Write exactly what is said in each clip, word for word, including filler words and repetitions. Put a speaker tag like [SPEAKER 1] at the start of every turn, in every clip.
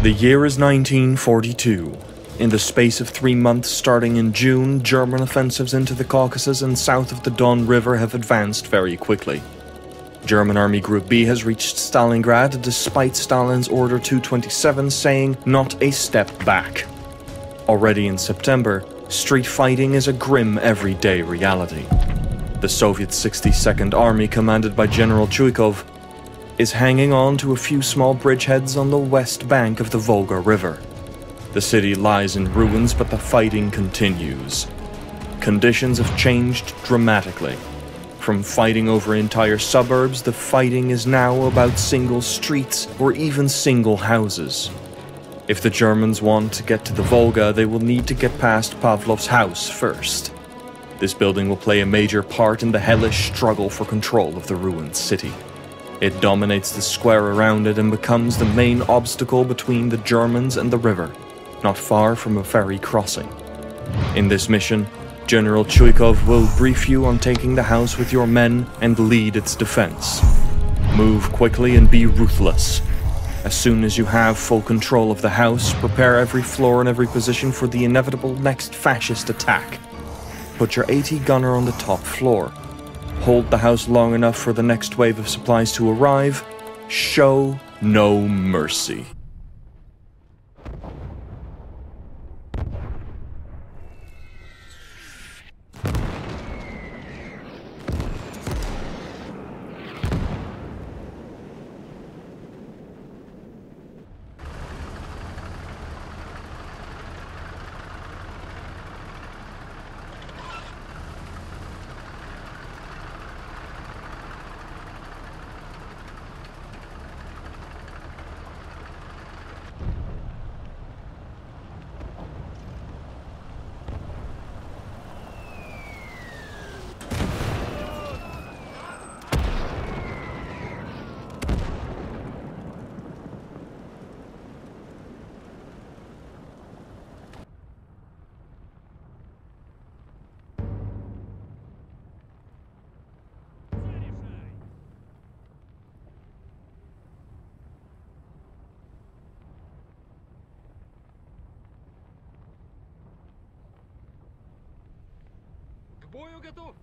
[SPEAKER 1] The year is nineteen forty-two. In the space of three months starting in June, German offensives into the Caucasus and south of the Don River have advanced very quickly. German Army Group B has reached Stalingrad despite Stalin's Order two twenty-seven saying not a step back. Already in September, street fighting is a grim everyday reality. The Soviet sixty-second Army, commanded by General Chuikov, is hanging on to a few small bridgeheads on the west bank of the Volga River. The city lies in ruins, but the fighting continues. Conditions have changed dramatically. From fighting over entire suburbs, the fighting is now about single streets or even single houses. If the Germans want to get to the Volga, they will need to get past Pavlov's house first. This building will play a major part in the hellish struggle for control of the ruined city. It dominates the square around it and becomes the main obstacle between the Germans and the river, not far from a ferry crossing. In this mission, General Chuikov will brief you on taking the house with your men and lead its defense. Move quickly and be ruthless. As soon as you have full control of the house, prepare every floor and every position for the inevitable next fascist attack. Put your AT gunner on the top floor. Hold the house long enough for the next wave of supplies to arrive. Show no mercy.
[SPEAKER 2] К бою готов?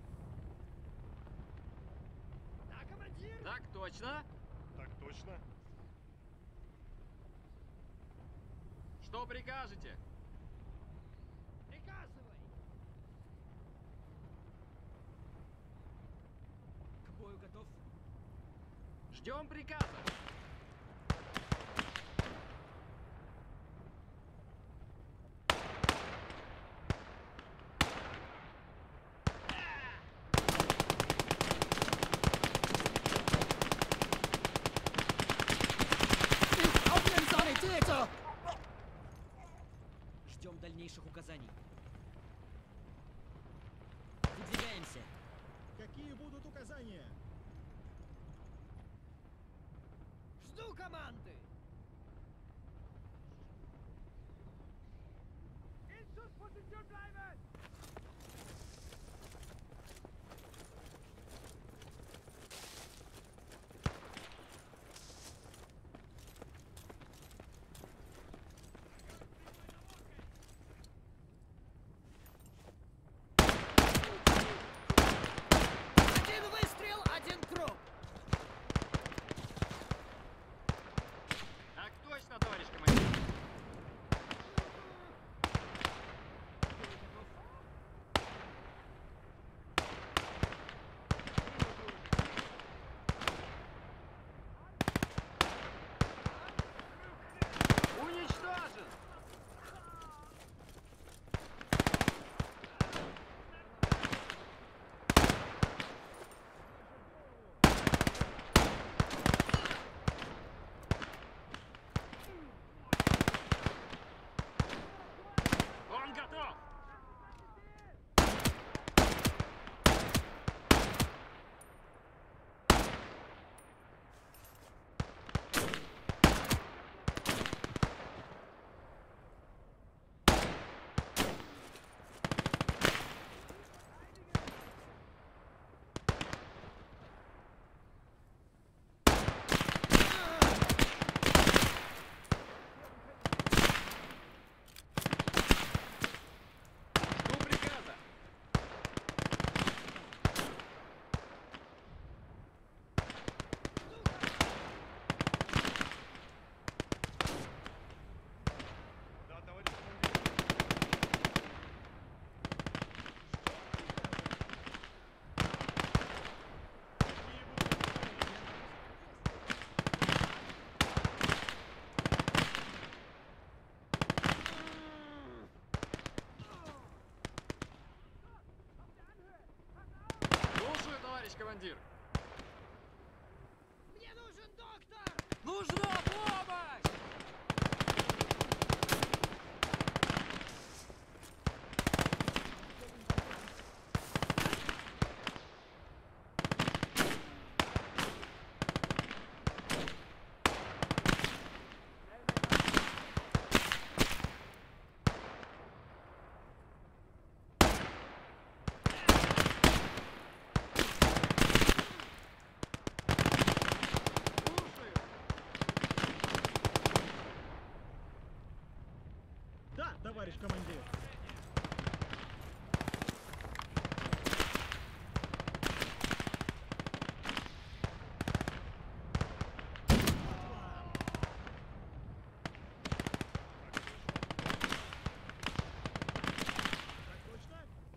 [SPEAKER 3] Да, командир!
[SPEAKER 2] Так точно.
[SPEAKER 3] Так точно.
[SPEAKER 2] Что прикажете?
[SPEAKER 3] Приказывай! К бою готов?
[SPEAKER 2] Ждем приказа.
[SPEAKER 3] Ждем дальнейших указаний. Выдвигаемся.
[SPEAKER 4] Какие будут указания?
[SPEAKER 3] Жду команды. Один выстрел, один труп.
[SPEAKER 2] Так точно, товарищ командир. командир.
[SPEAKER 3] Мне нужен доктор!
[SPEAKER 2] Нужна помощь!
[SPEAKER 4] Да, товарищ командир. Так точно?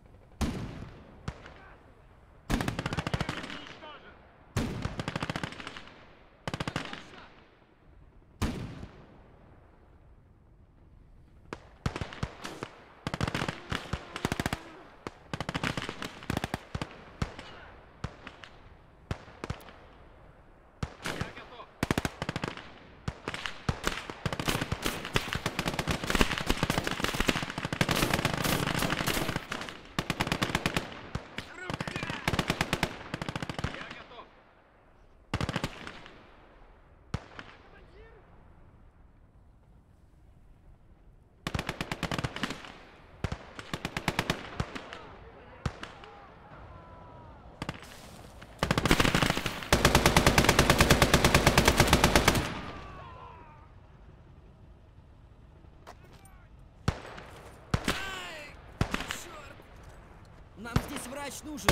[SPEAKER 2] Я готов. Я готов.
[SPEAKER 3] Нам здесь врач нужен!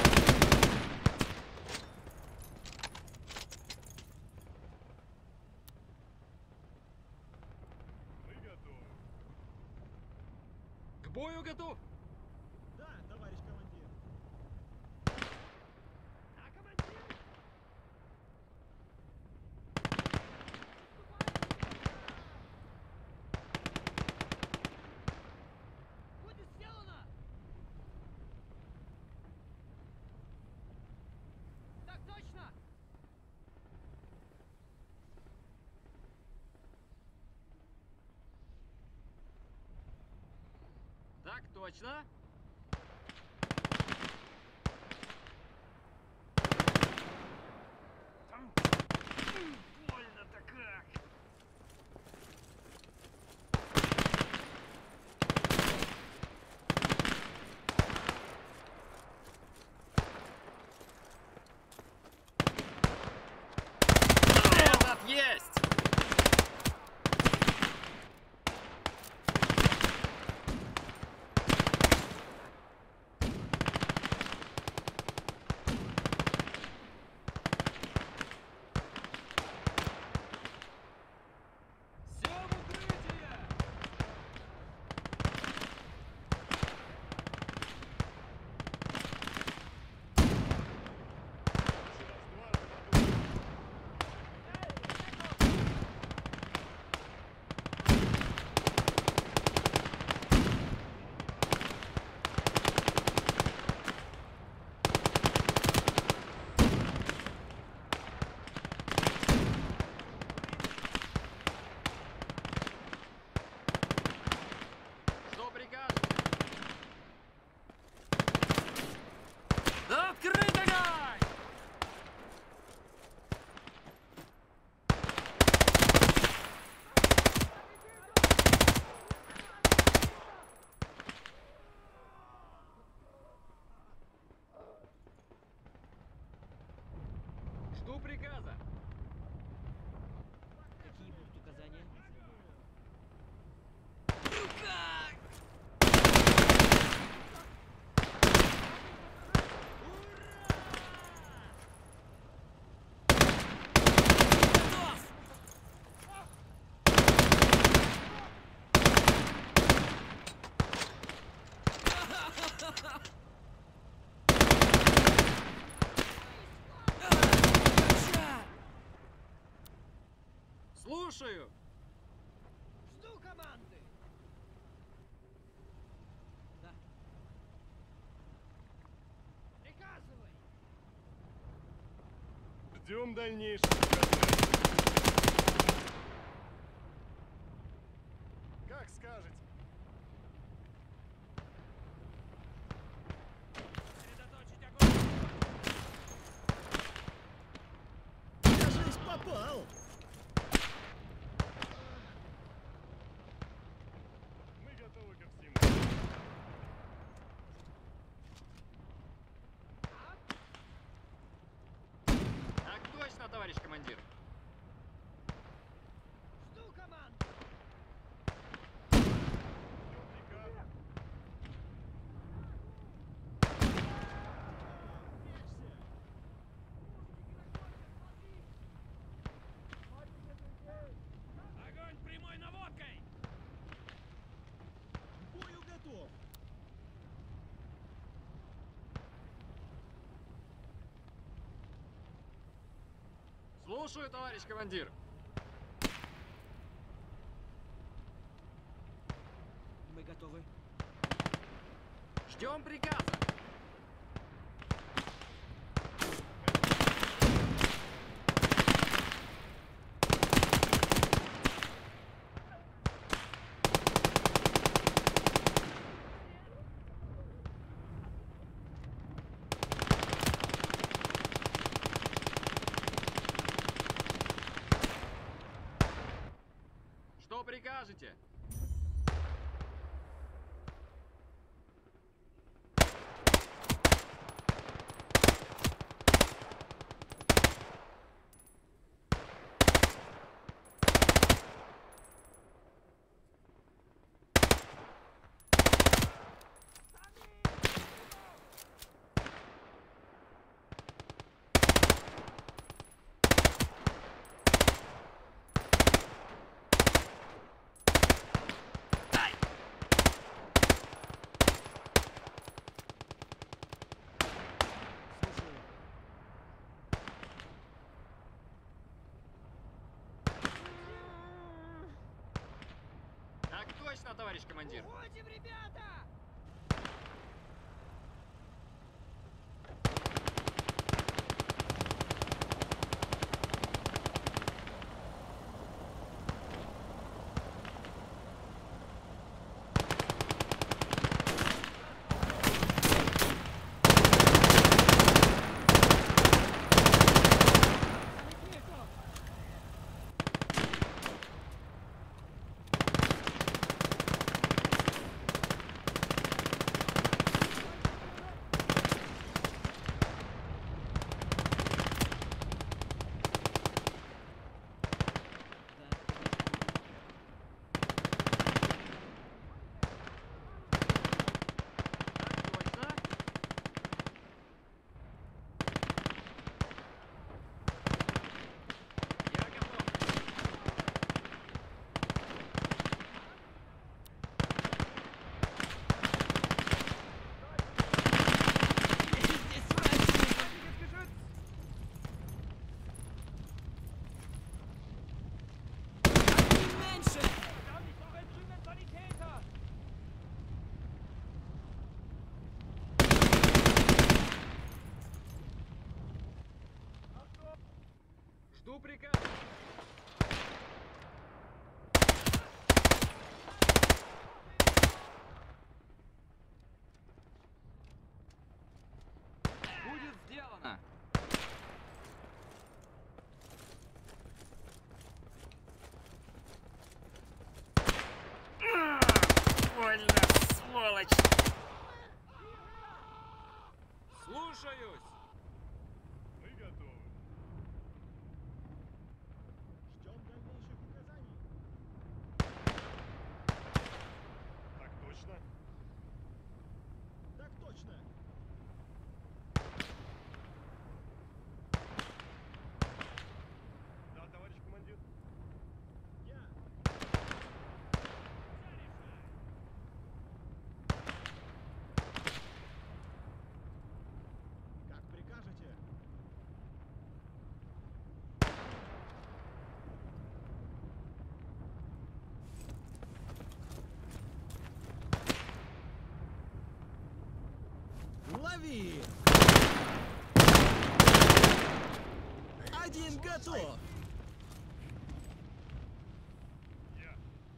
[SPEAKER 2] К бою готов.
[SPEAKER 4] Да, товарищ командир.
[SPEAKER 3] Да, командир! Будет сделано! Так точно!
[SPEAKER 2] Так точно. Больно-то как. Этот есть! Все в укрытие! Что прикажете? Да открыть огонь! Жду приказа.
[SPEAKER 3] Какие будут указания?
[SPEAKER 2] Слушаю.
[SPEAKER 3] Жду команды! Да. Приказывай!
[SPEAKER 5] Ждем дальнейших указаний. Как скажете.
[SPEAKER 2] Сосредоточить огонь!
[SPEAKER 4] Кажись, попал!
[SPEAKER 5] Мы готовы ко всему.
[SPEAKER 2] Так точно, товарищ командир!
[SPEAKER 3] Жду команд!
[SPEAKER 5] Ждем приказа.
[SPEAKER 2] Огонь прямой наводкой!
[SPEAKER 4] К бою готов!
[SPEAKER 2] Слушаю, товарищ командир!
[SPEAKER 3] Мы готовы.
[SPEAKER 2] Ждем приказа! Что прикажете?
[SPEAKER 4] Слушаю.
[SPEAKER 2] Так точно, товарищ командир!
[SPEAKER 3] Уходим, ребята!
[SPEAKER 2] Так точно! Я готов! Жду приказа! Будет сделано! Больно, сволочь! Слушаюсь!
[SPEAKER 5] Мы готовы.
[SPEAKER 4] Ждем дальнейших указаний.
[SPEAKER 5] Так точно.
[SPEAKER 4] Так точно.
[SPEAKER 5] Да, товарищ командир.
[SPEAKER 4] Я. Как прикажете. Лови!
[SPEAKER 3] Один готов!
[SPEAKER 5] Я.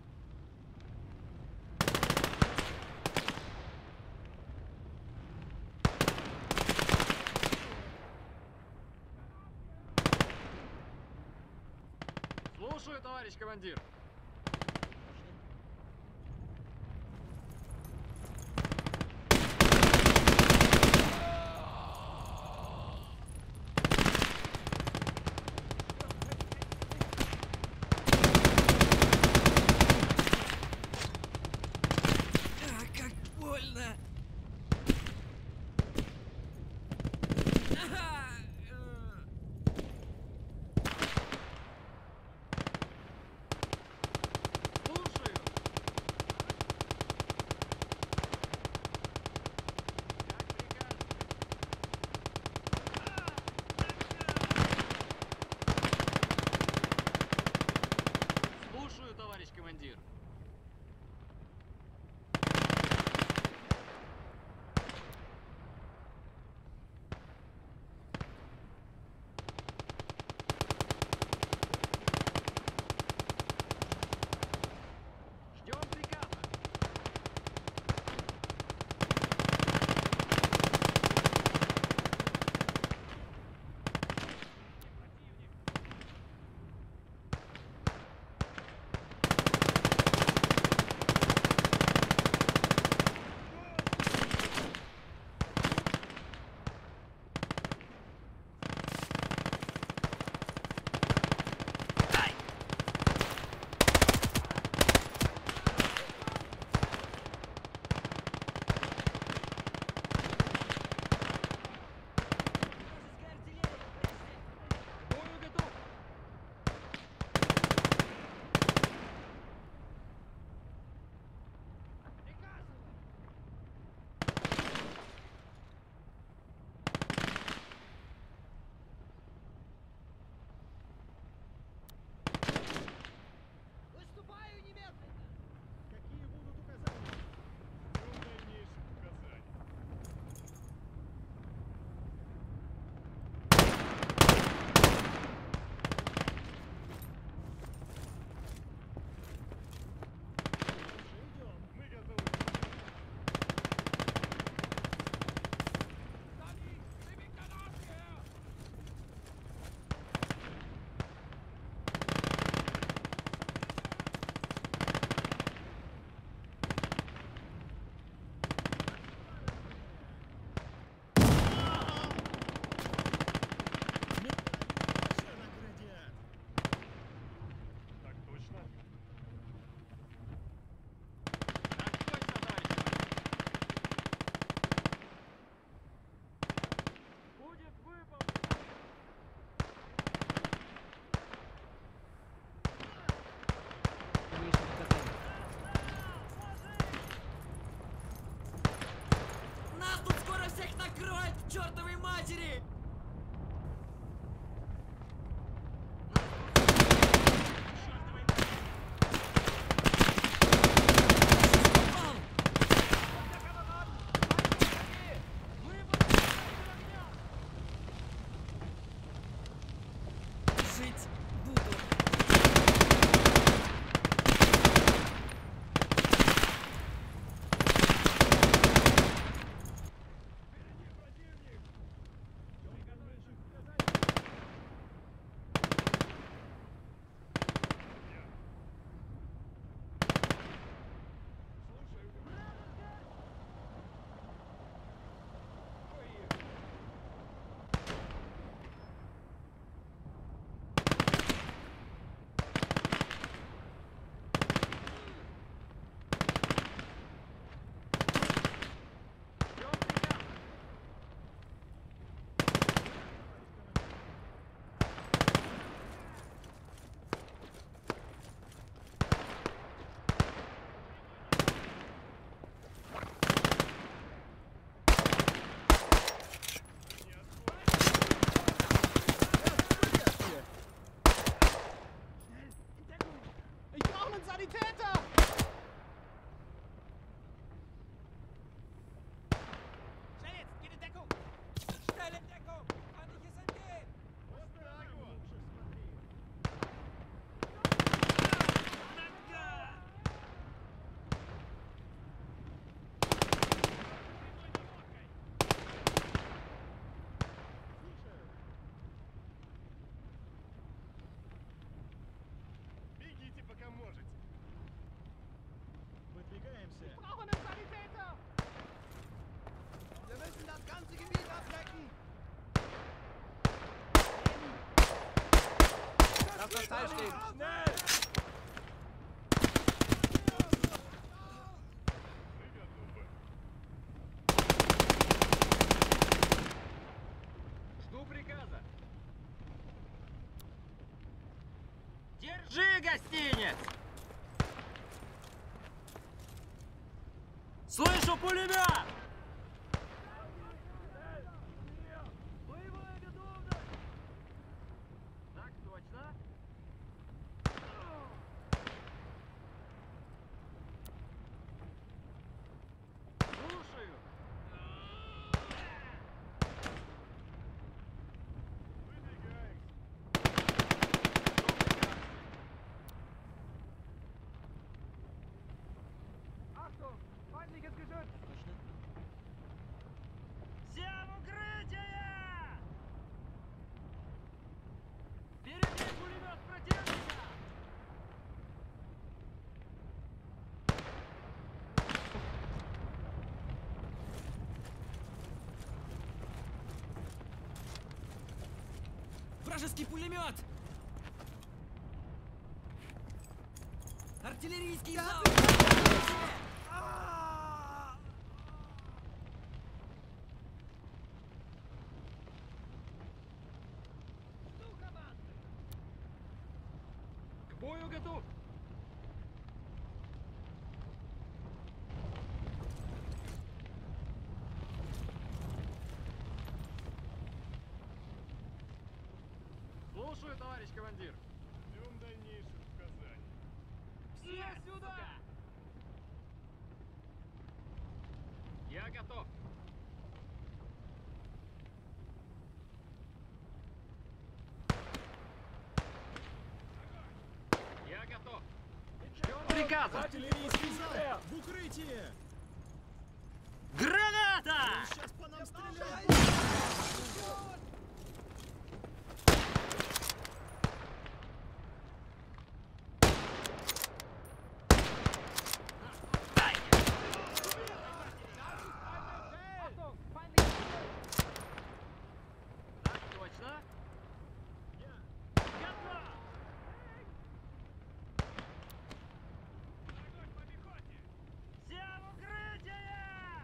[SPEAKER 2] Слушаю, товарищ командир.
[SPEAKER 3] А, как больно! Ага! Э.
[SPEAKER 2] Слушаю. Как прикажете. Слушаю, товарищ командир. Ждем приказа. К бою готов.
[SPEAKER 3] Выступаю немедленно!
[SPEAKER 4] Какие будут указания?
[SPEAKER 5] Ждем дальнейших указаний. Мы готовы.
[SPEAKER 4] Машина градиат!
[SPEAKER 5] Так точно.
[SPEAKER 2] Так точно, товарищ командир. Будет выполнено.
[SPEAKER 3] Дальнейшее показание. Нас тут скоро всех накроет к чертовой матери! Попал! Жить буду!
[SPEAKER 2] Ждем приказа.
[SPEAKER 4] Ich brauche einen Sanitäter!
[SPEAKER 3] Schnell jetzt, geht in Deckung! Schnell in Deckung! Kann ich es entgehen?
[SPEAKER 5] Отставить!
[SPEAKER 2] Beschäftigt! Schnell! Жду приказа. Держи, гостинец! Слышу пулемет! Боевая готовность! Так точно. Слушаю. Achtung! Feindliches Geschütz! Всем укрытие! Впереди пулемет противника!
[SPEAKER 3] Вражеский пулемет! Артиллерийский залп!
[SPEAKER 2] К бою готов! Слушаю, товарищ командир!
[SPEAKER 5] Ждем дальнейших указаний.
[SPEAKER 2] Все сюда! Я готов! Я готов! Ждем приказа!
[SPEAKER 4] Артиллерийский залп! В укрытие!
[SPEAKER 2] Граната!
[SPEAKER 4] Сейчас по нам стреляют!
[SPEAKER 2] Achtung! Feindliches Geschütz! Так точно! Готов!
[SPEAKER 5] Огонь по пехоте!
[SPEAKER 2] Все в укрытие!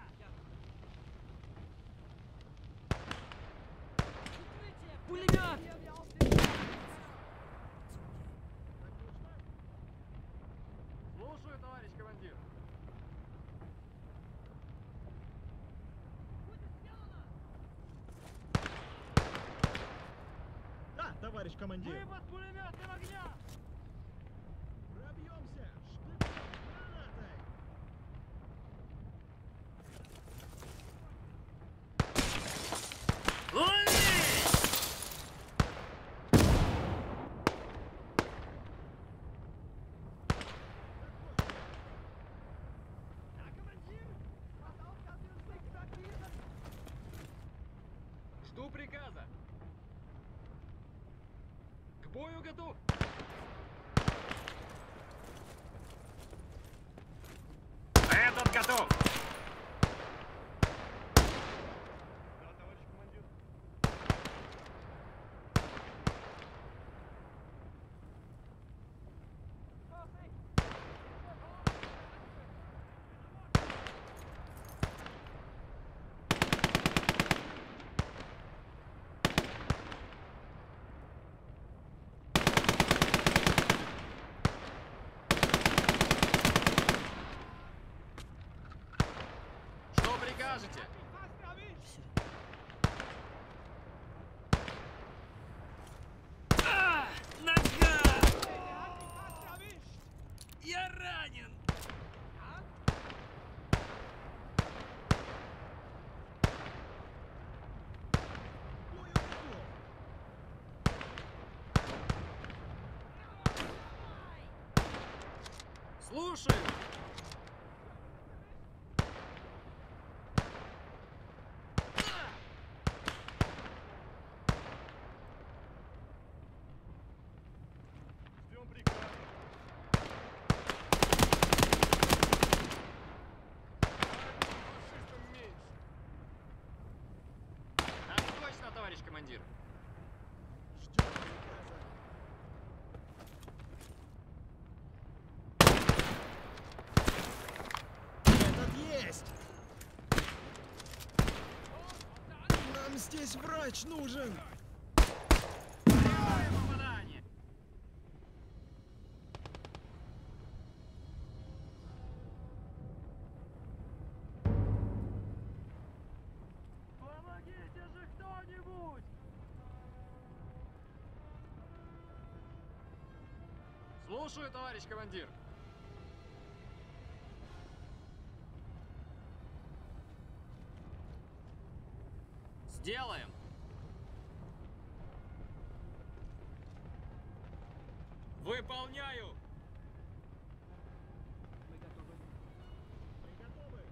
[SPEAKER 3] Пулемет!
[SPEAKER 2] Слушаю, товарищ командир.
[SPEAKER 4] Да, товарищ командир!
[SPEAKER 2] Мы под пулеметным огнем!
[SPEAKER 4] Пробьемся! Штык гранатой!
[SPEAKER 2] Лови! Жду приказа. К бою готов. Этот готов.
[SPEAKER 5] Да, товарищ командир.
[SPEAKER 2] Что прикажете? А, нога! Я ранен!
[SPEAKER 4] Бою готов!
[SPEAKER 2] Слушаю!
[SPEAKER 5] Ждем приказа. Фашистам меньше.
[SPEAKER 2] Так точно, товарищ командир.
[SPEAKER 4] Ждем приказа! Здесь врач нужен!
[SPEAKER 2] Попадание! Помогите же кто-нибудь! Слушаю, товарищ командир. Сделаем. Выполняю.
[SPEAKER 3] Мы готовы.
[SPEAKER 4] Мы готовы!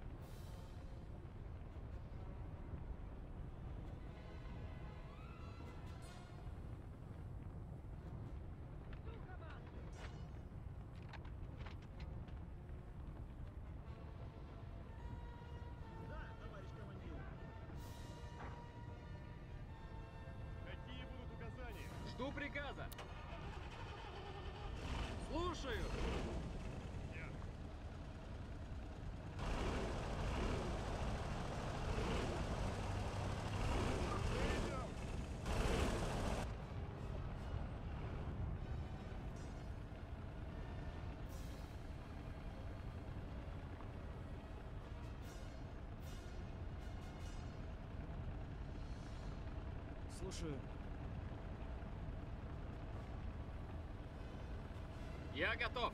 [SPEAKER 4] Да, товарищ командир!
[SPEAKER 5] Какие будут указания?
[SPEAKER 2] Жду приказа. Слушаю.
[SPEAKER 5] Я. Идем.
[SPEAKER 4] Слушаю.
[SPEAKER 2] Я готов.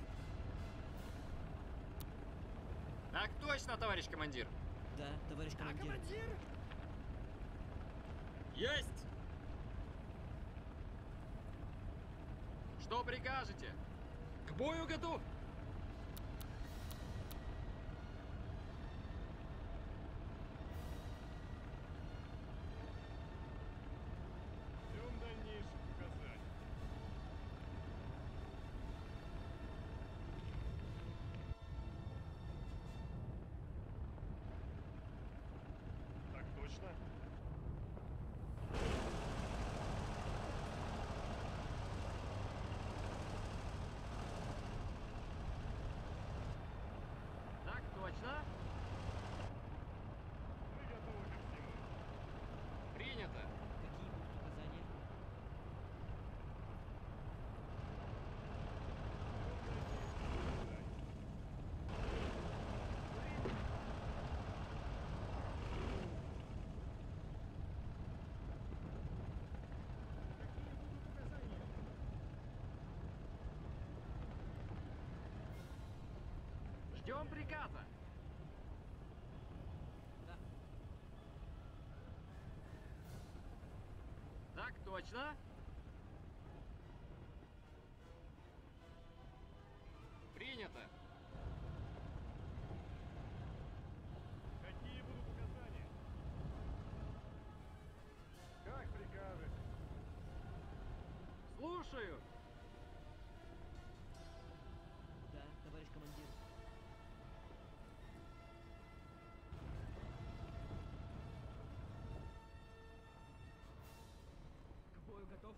[SPEAKER 2] Так точно, товарищ командир.
[SPEAKER 3] Да, товарищ командир.
[SPEAKER 2] Есть! Что прикажете? К бою готов!
[SPEAKER 5] Ждем дальнейших указаний. Так точно?
[SPEAKER 2] Так точно.
[SPEAKER 5] Мы готовы ко всему.
[SPEAKER 2] Принято.
[SPEAKER 3] Какие будут указания?
[SPEAKER 4] Какие будут указания?
[SPEAKER 2] Ждем приказа.
[SPEAKER 3] Да.
[SPEAKER 2] Так точно. Принято.
[SPEAKER 5] Какие будут указания? Как прикажете?
[SPEAKER 2] Слушаю.
[SPEAKER 3] Да, товарищ командир. К бою готов.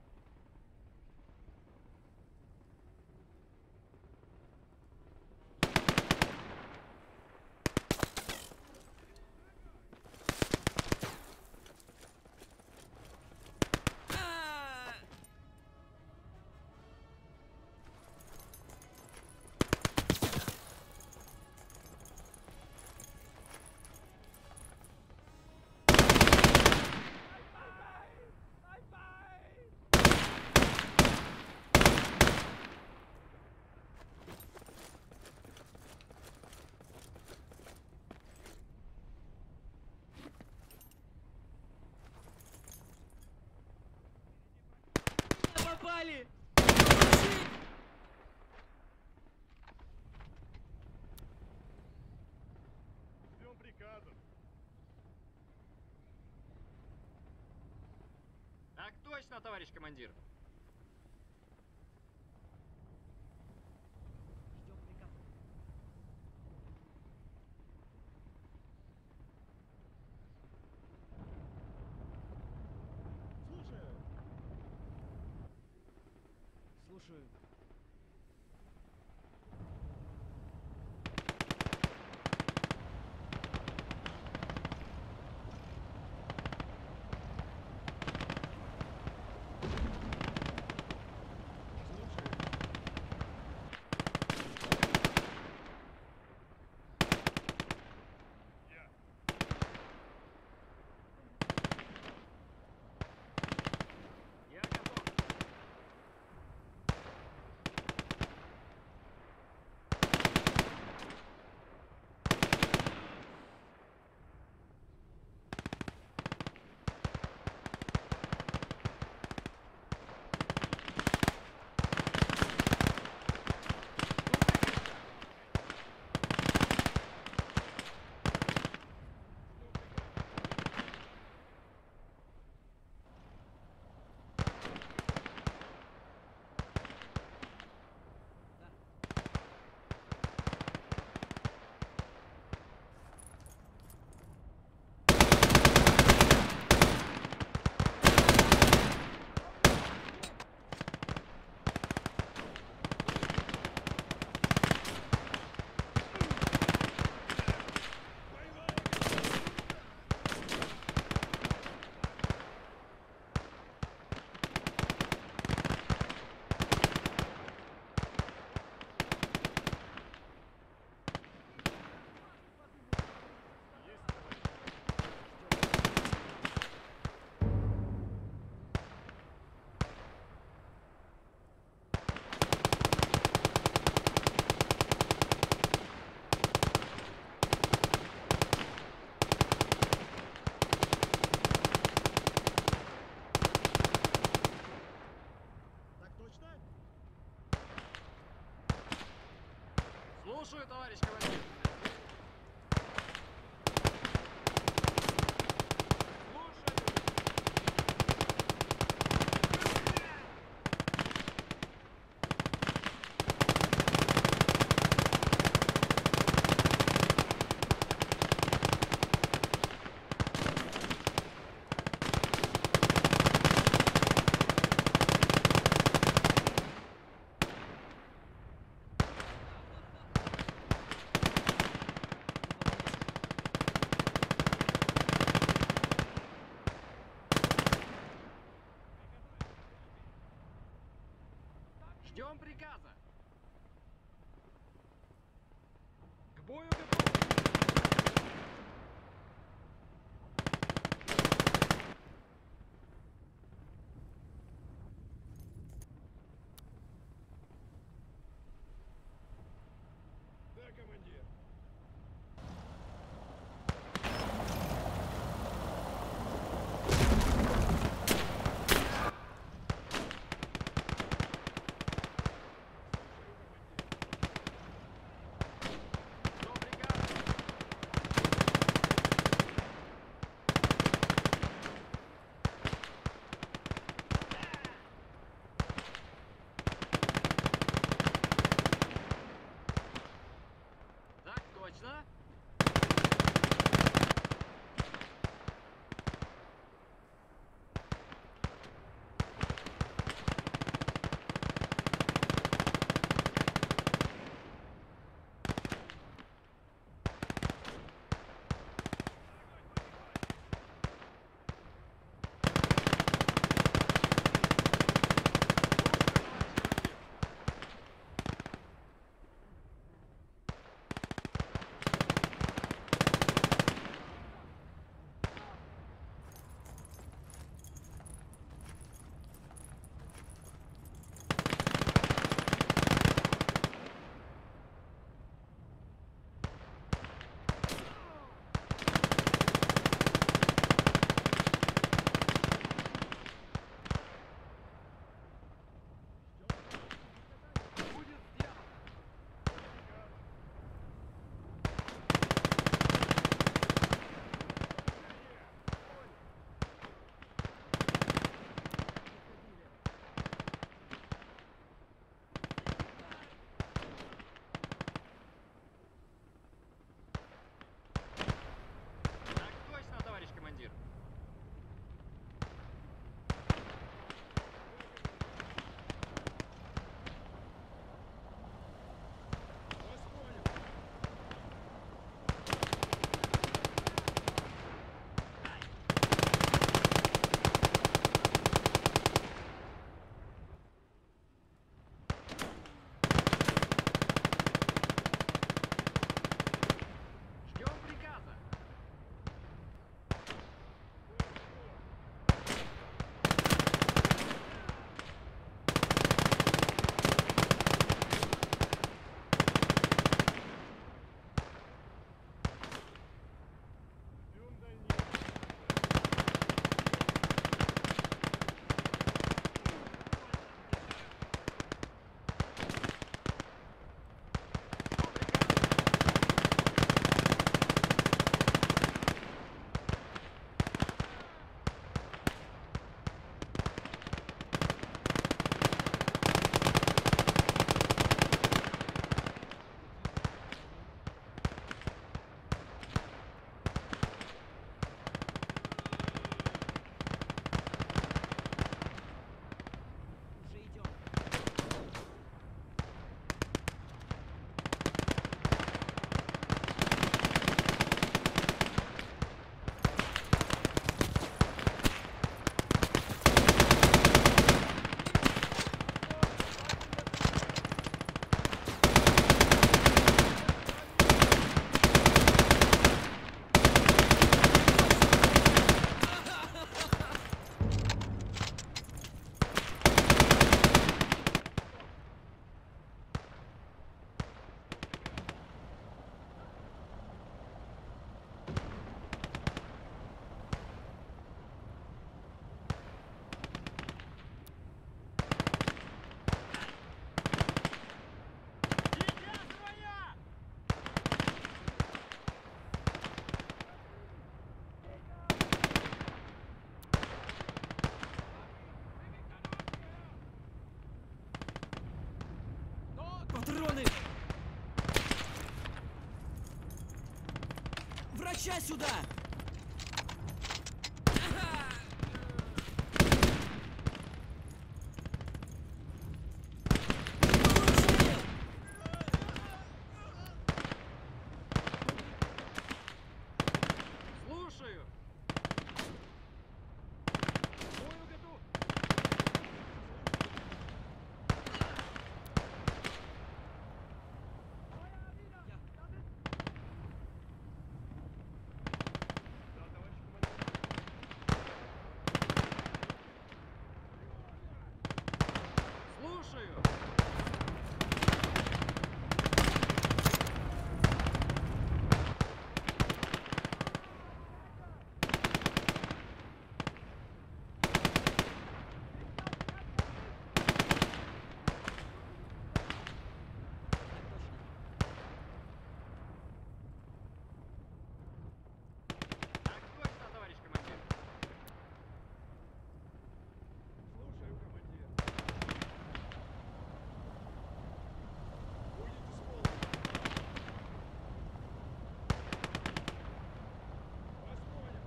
[SPEAKER 3] А! Попали!
[SPEAKER 5] Ждем приказов.
[SPEAKER 2] Так точно, товарищ командир.
[SPEAKER 3] Ждем приказа.
[SPEAKER 4] Слушаю.
[SPEAKER 3] Слушаю.
[SPEAKER 2] Слушаю, товарищ командир. Ждем приказа. К бою готов.
[SPEAKER 5] Да, командир.
[SPEAKER 2] Ждем приказа.
[SPEAKER 3] Ща сюда!
[SPEAKER 2] Слушаю. К бою готов.
[SPEAKER 5] Да, товарищ командир.
[SPEAKER 2] Слушаю. Так точно, товарищ командир.
[SPEAKER 5] Слушаю, командир. Будете с Волги. Вас понял.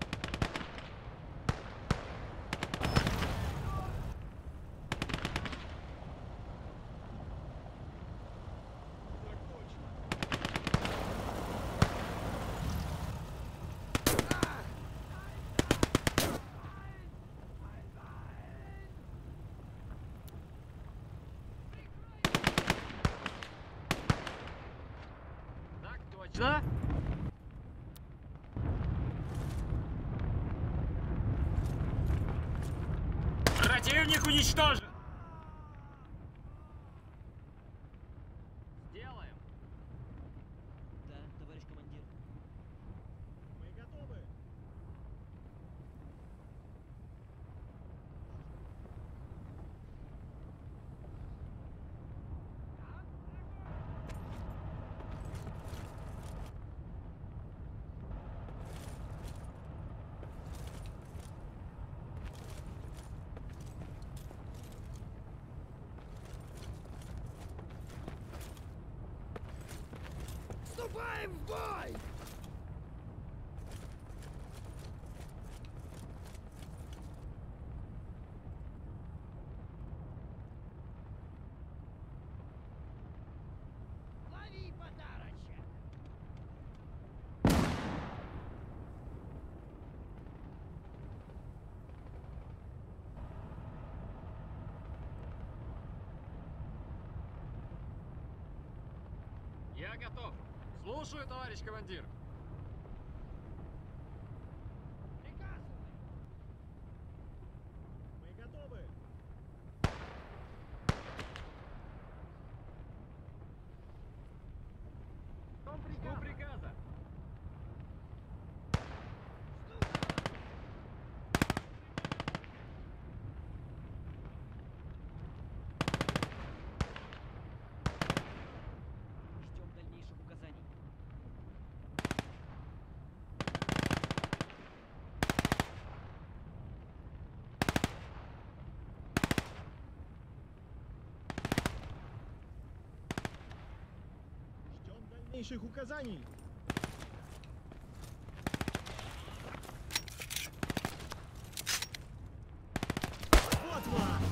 [SPEAKER 5] Так точно.
[SPEAKER 2] Так точно. Противник уничтожен. Сделаем.
[SPEAKER 3] Да, товарищ командир.
[SPEAKER 4] Мы готовы.
[SPEAKER 3] Вступаем в бой! Лови подарочек!
[SPEAKER 2] Я готов. Слушаю, товарищ командир.
[SPEAKER 3] Приказывай!
[SPEAKER 4] Мы готовы.
[SPEAKER 2] Жду приказа.
[SPEAKER 3] Ждем дальнейших указаний.
[SPEAKER 4] Ждем дальнейших указаний. Вот вам!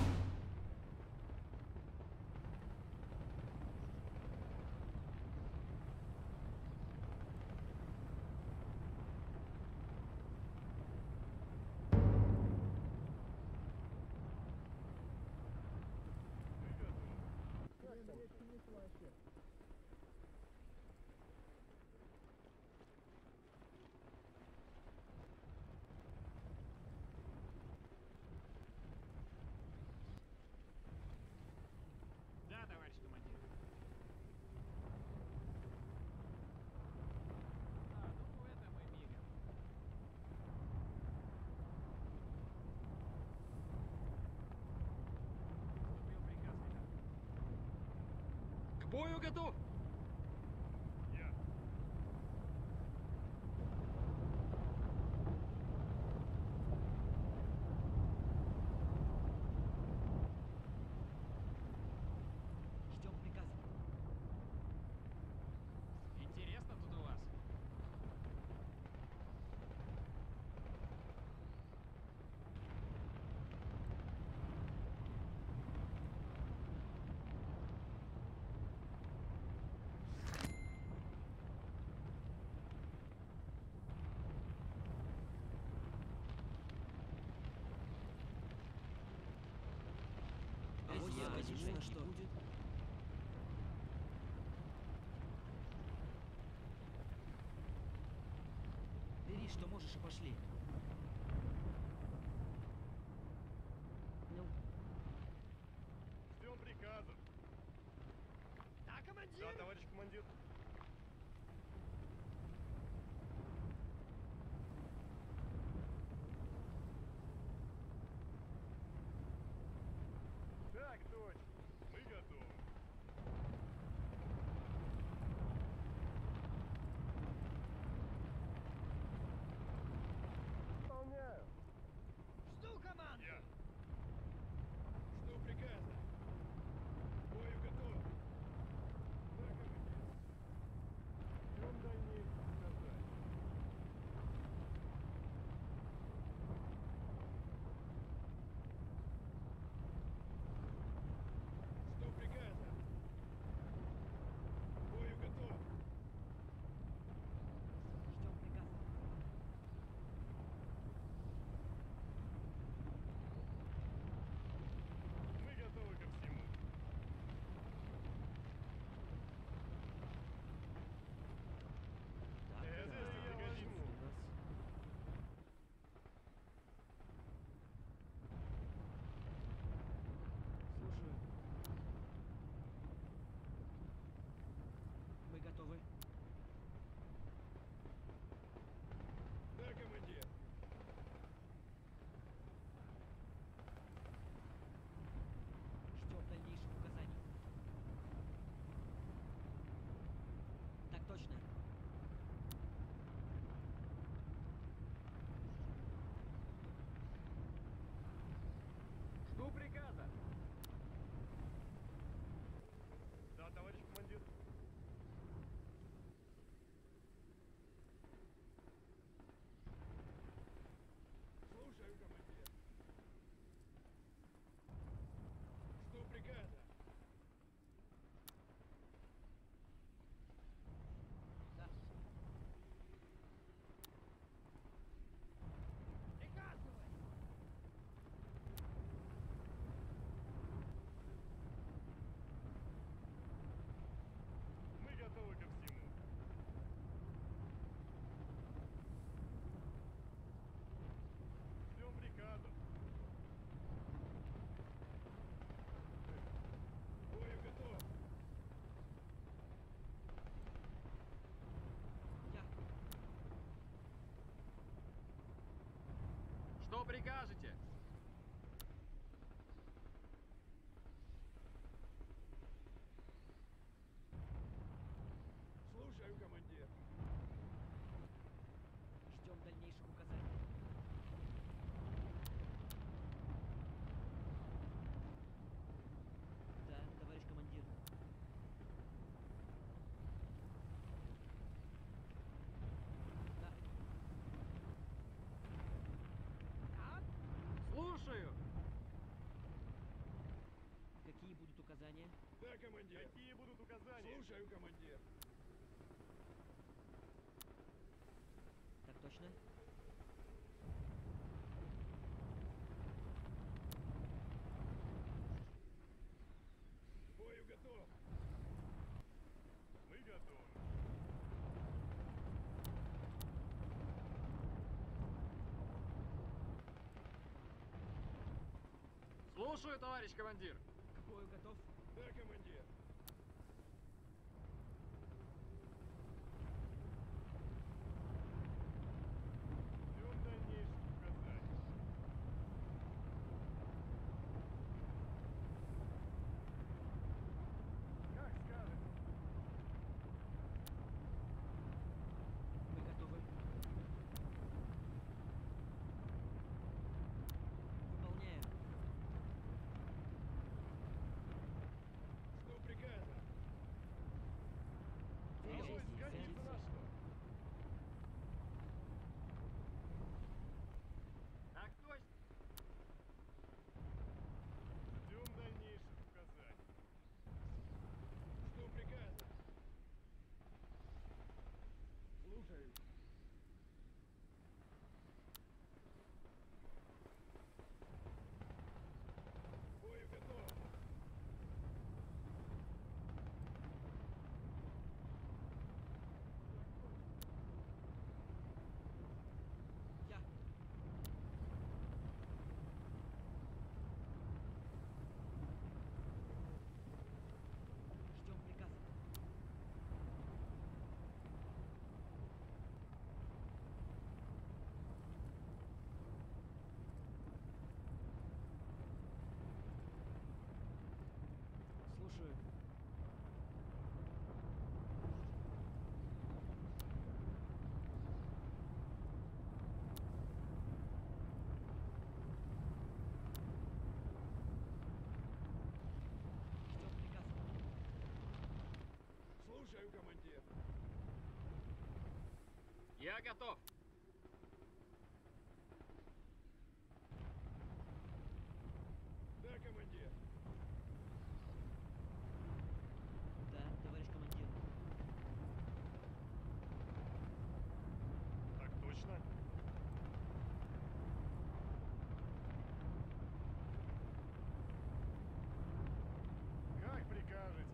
[SPEAKER 2] Да, товарищ командир. А, ну это мы мигом. Поступил приказ, ребят. К бою готов.
[SPEAKER 5] Я.
[SPEAKER 3] Ждем приказа.
[SPEAKER 2] Интересно тут у вас.
[SPEAKER 3] А,
[SPEAKER 6] позиция
[SPEAKER 3] на что?
[SPEAKER 6] будет. Бери, что можешь, и пошли.
[SPEAKER 3] Ну,
[SPEAKER 5] Ждем приказов.
[SPEAKER 4] Да, командир!
[SPEAKER 5] Да, товарищ командир. Так точно. Мы готовы. Выполняю.
[SPEAKER 4] Жду команды!
[SPEAKER 5] Я. Жду приказа. К бою готов. Да, командир. Ждем дальнейших указаний. Жду приказа. К бою готов.
[SPEAKER 6] Ждем приказа.
[SPEAKER 5] Мы готовы ко всему.
[SPEAKER 6] Так,
[SPEAKER 5] Это
[SPEAKER 6] да.
[SPEAKER 5] я возьму.
[SPEAKER 6] У нас. Слушаю. Мы готовы.
[SPEAKER 5] Да, командир.
[SPEAKER 6] Ждем дальнейших указаний. Так точно.
[SPEAKER 2] Жду приказа.
[SPEAKER 5] Да, товарищ командир. Слушаю, командир. Жду приказа.
[SPEAKER 6] Да.
[SPEAKER 4] Приказывай!
[SPEAKER 5] Мы готовы ко всему. Ждем приказов. К бою готов.
[SPEAKER 6] Я.
[SPEAKER 2] Что прикажете?
[SPEAKER 5] Слушаю, командир.
[SPEAKER 6] Ждем дальнейших указаний. Да, товарищ командир. Да.
[SPEAKER 4] Так?
[SPEAKER 2] Слушаю.
[SPEAKER 6] Какие будут указания?
[SPEAKER 5] Да, командир. Какие будут указания? Слушаю, командир.
[SPEAKER 6] Так точно?
[SPEAKER 5] К бою готов. Мы готовы.
[SPEAKER 2] Слушаю, товарищ командир.
[SPEAKER 6] К бою готов?
[SPEAKER 5] Да, командир. Ждем дальнейших указаний. Как скажете.
[SPEAKER 6] Мы готовы. Выполняем.
[SPEAKER 5] Слушаю, командир.
[SPEAKER 2] Я готов.
[SPEAKER 5] Да, командир.
[SPEAKER 6] Да, товарищ командир.
[SPEAKER 5] Так точно. Как прикажете.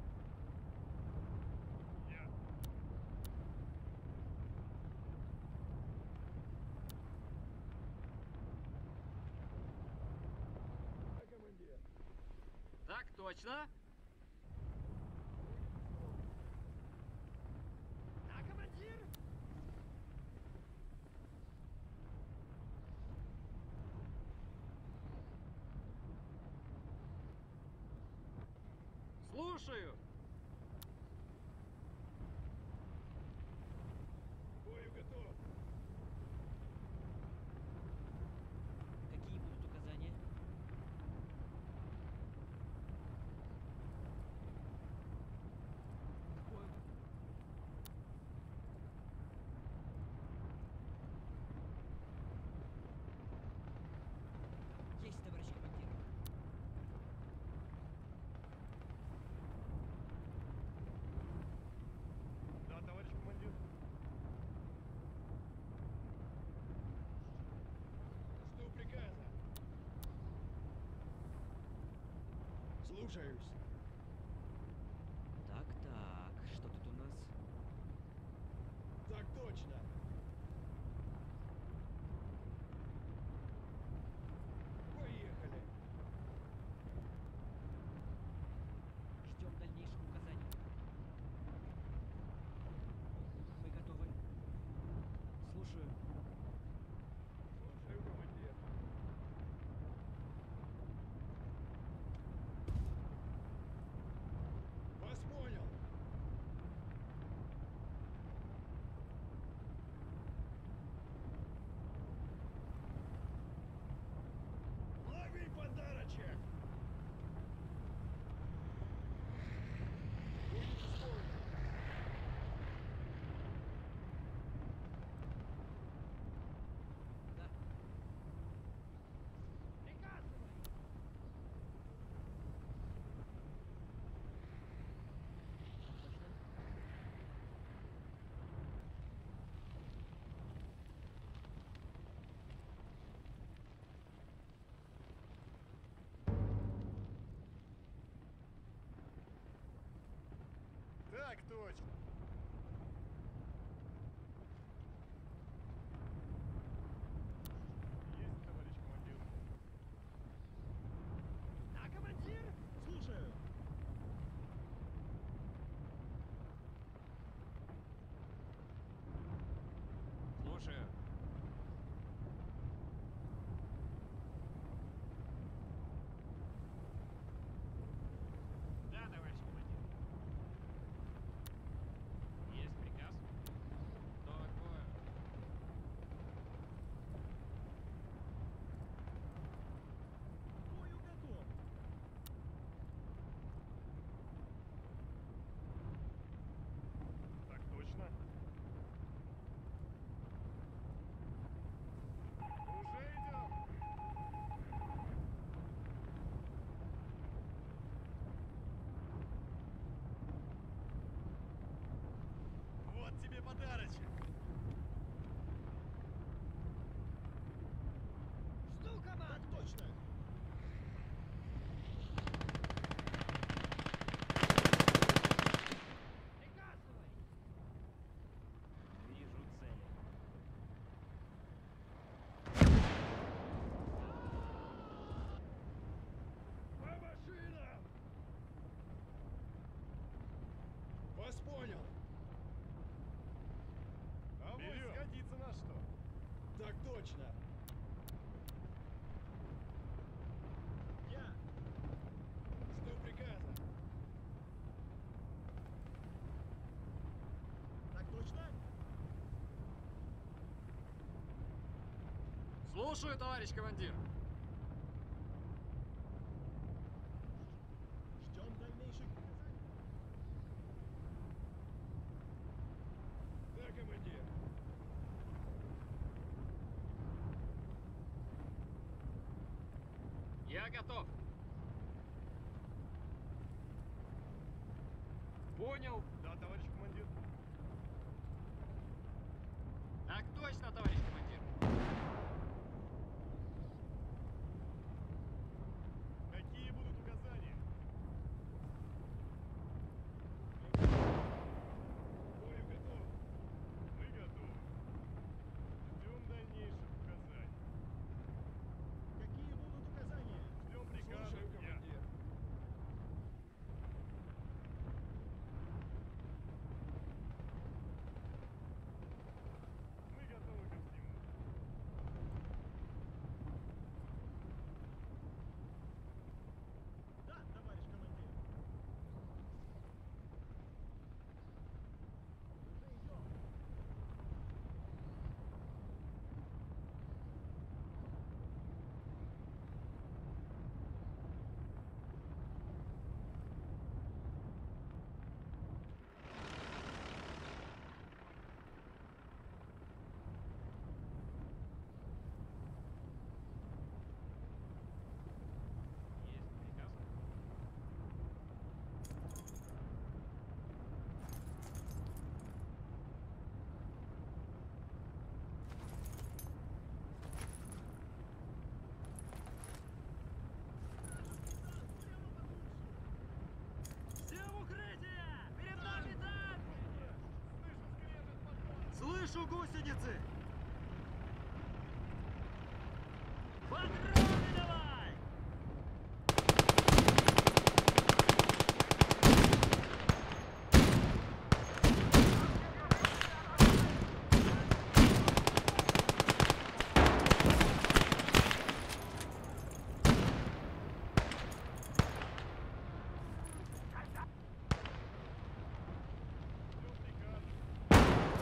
[SPEAKER 5] Я. Да, командир.
[SPEAKER 2] Так точно.
[SPEAKER 4] Да, командир!
[SPEAKER 2] Слушаю.
[SPEAKER 5] К бою готов.
[SPEAKER 6] Какие будут указания? К бою. Есть, товарищ командир.
[SPEAKER 5] Да, товарищ командир. Жду приказа. Слушаюсь.
[SPEAKER 6] Так, так, что тут у нас?
[SPEAKER 5] Так точно. Поехали.
[SPEAKER 6] Ждем дальнейших указаний. Мы готовы. Слушаю.
[SPEAKER 5] Слушаю, командир. Вас понял. Лови подарочек. Будет исполнено.
[SPEAKER 6] Да.
[SPEAKER 4] Приказывай!
[SPEAKER 6] Точно.
[SPEAKER 5] Так точно. Есть, товарищ командир.
[SPEAKER 4] Да, командир!
[SPEAKER 5] Слушаю.
[SPEAKER 2] Слушаю. Да, товарищ командир. Есть приказ. Готов к бою.
[SPEAKER 4] К бою готов!
[SPEAKER 5] Так точно. Уже идем. Вот тебе подарочек.
[SPEAKER 4] Жду команду!
[SPEAKER 5] Так точно.
[SPEAKER 4] Приказывай!
[SPEAKER 6] Вижу цели.
[SPEAKER 5] По машинам! Вас понял. А вот сгодится на что. Так точно. Я. Жду приказа. Так точно?
[SPEAKER 2] Слушаю, товарищ командир.
[SPEAKER 5] Ждем дальнейших указаний.
[SPEAKER 2] Я готов. Понял.
[SPEAKER 5] Да, товарищ командир.
[SPEAKER 2] Так точно, товарищ командир.
[SPEAKER 5] Какие будут указания? Бою готов. Мы готовы. Ждем дальнейших указаний.
[SPEAKER 4] Какие будут указания?
[SPEAKER 5] Ждем приказа. Я. Мы готовы ко всему.
[SPEAKER 4] Да, товарищ командир. Уже идем.
[SPEAKER 2] Есть приказ.
[SPEAKER 4] Все в укрытие! Перед нами танк!
[SPEAKER 5] Слышу скрежет патронов.
[SPEAKER 4] Слышу гусеницы! Патроны давай!
[SPEAKER 5] Ждем приказа.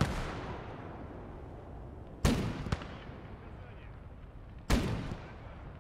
[SPEAKER 5] Указания.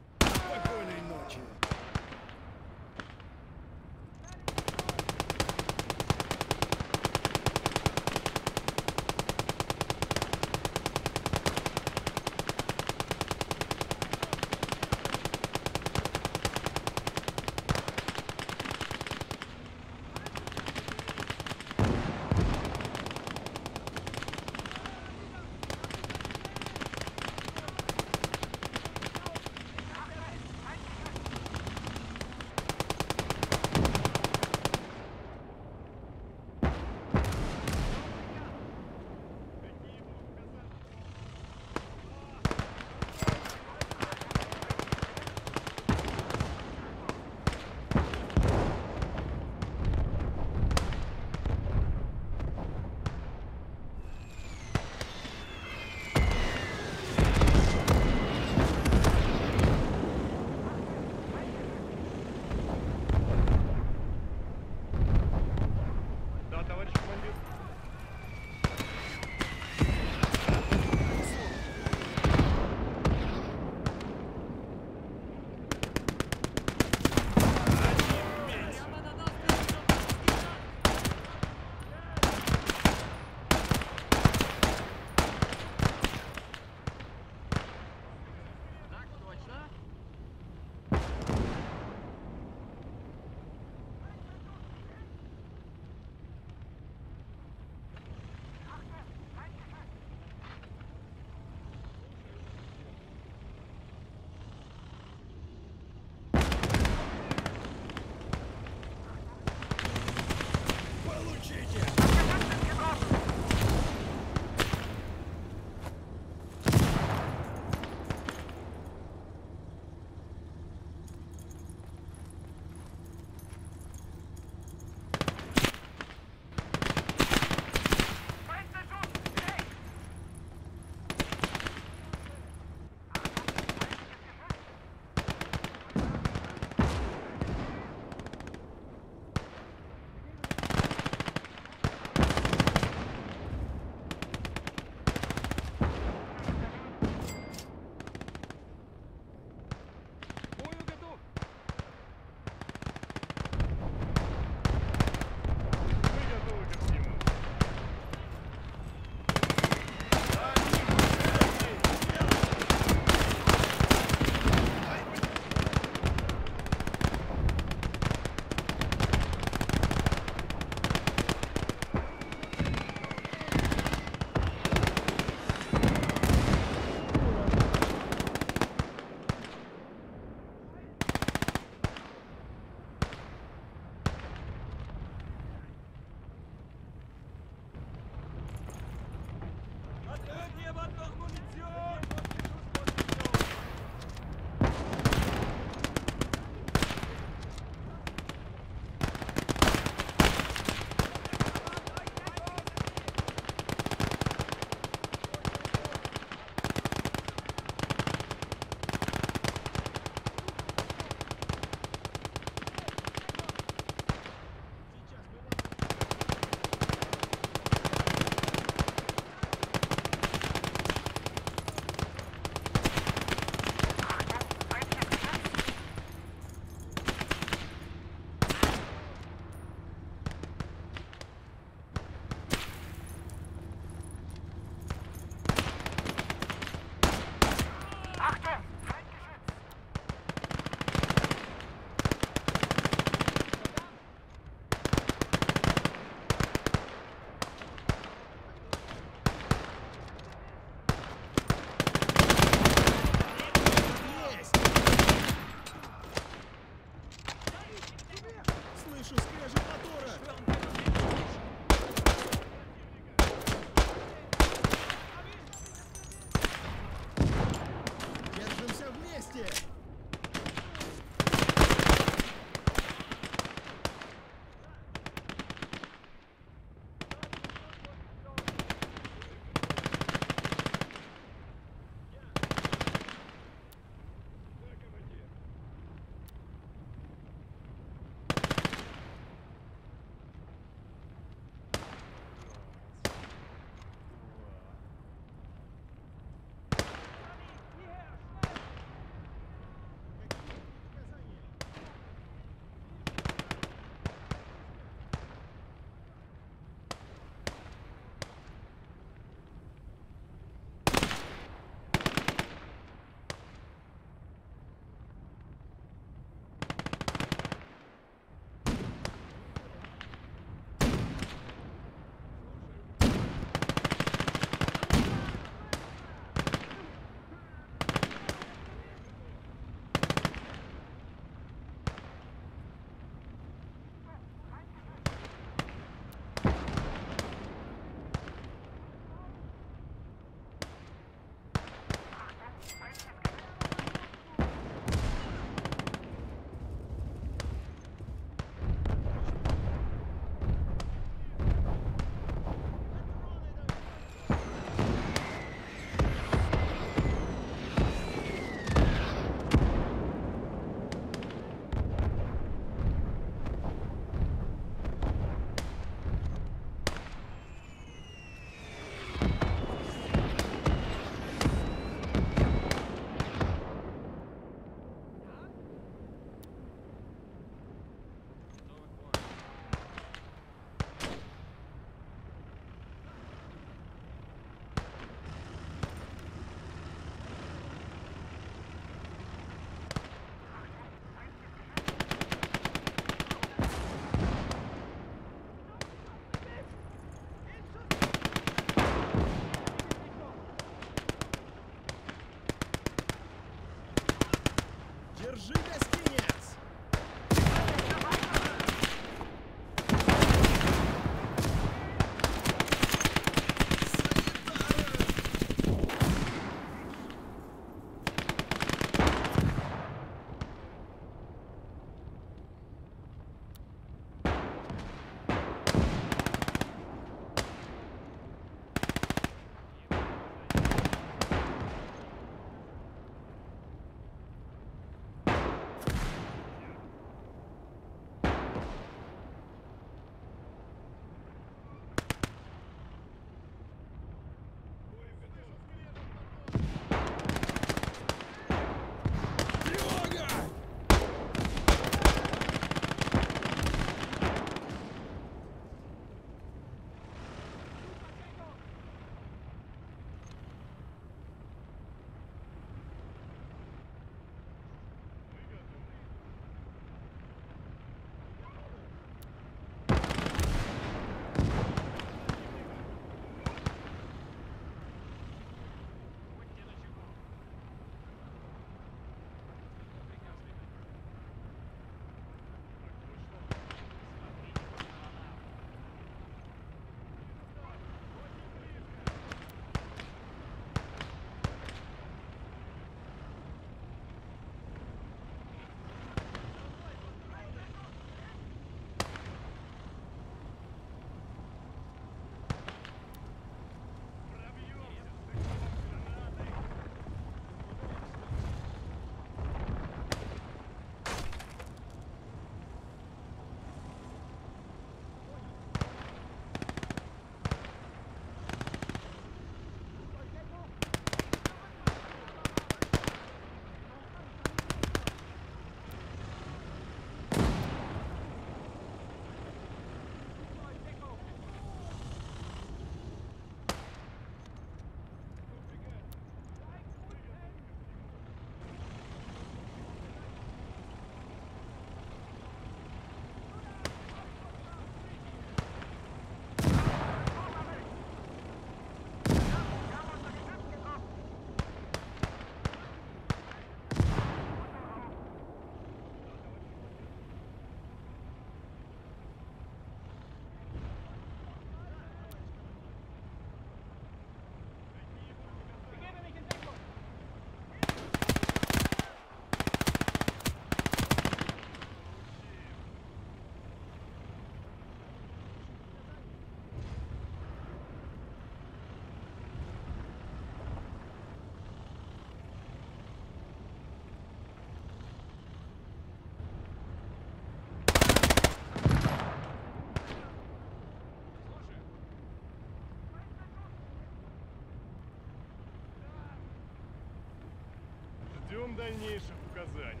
[SPEAKER 5] дальнейших указаний.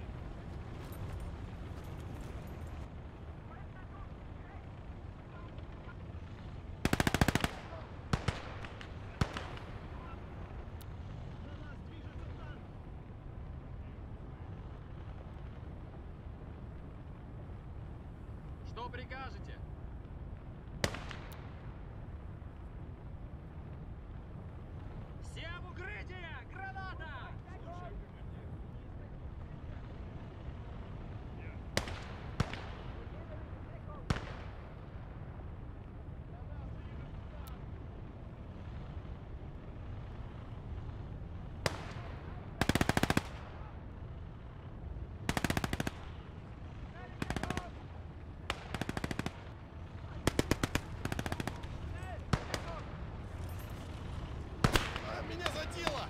[SPEAKER 2] Что прикажете?
[SPEAKER 4] Все в укрытие! Граната!
[SPEAKER 5] А, меня задело!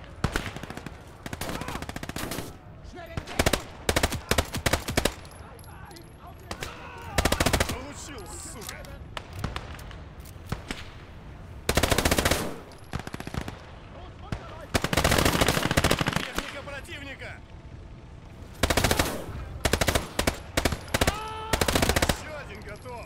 [SPEAKER 5] Получил, сука! Техника противника! Еще один готов!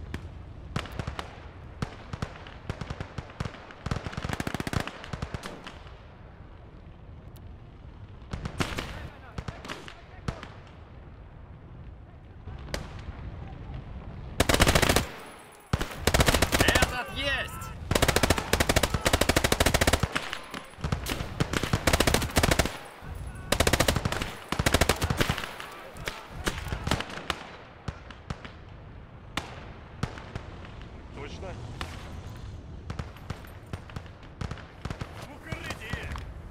[SPEAKER 2] Этот есть!
[SPEAKER 5] Точно? В укрытие!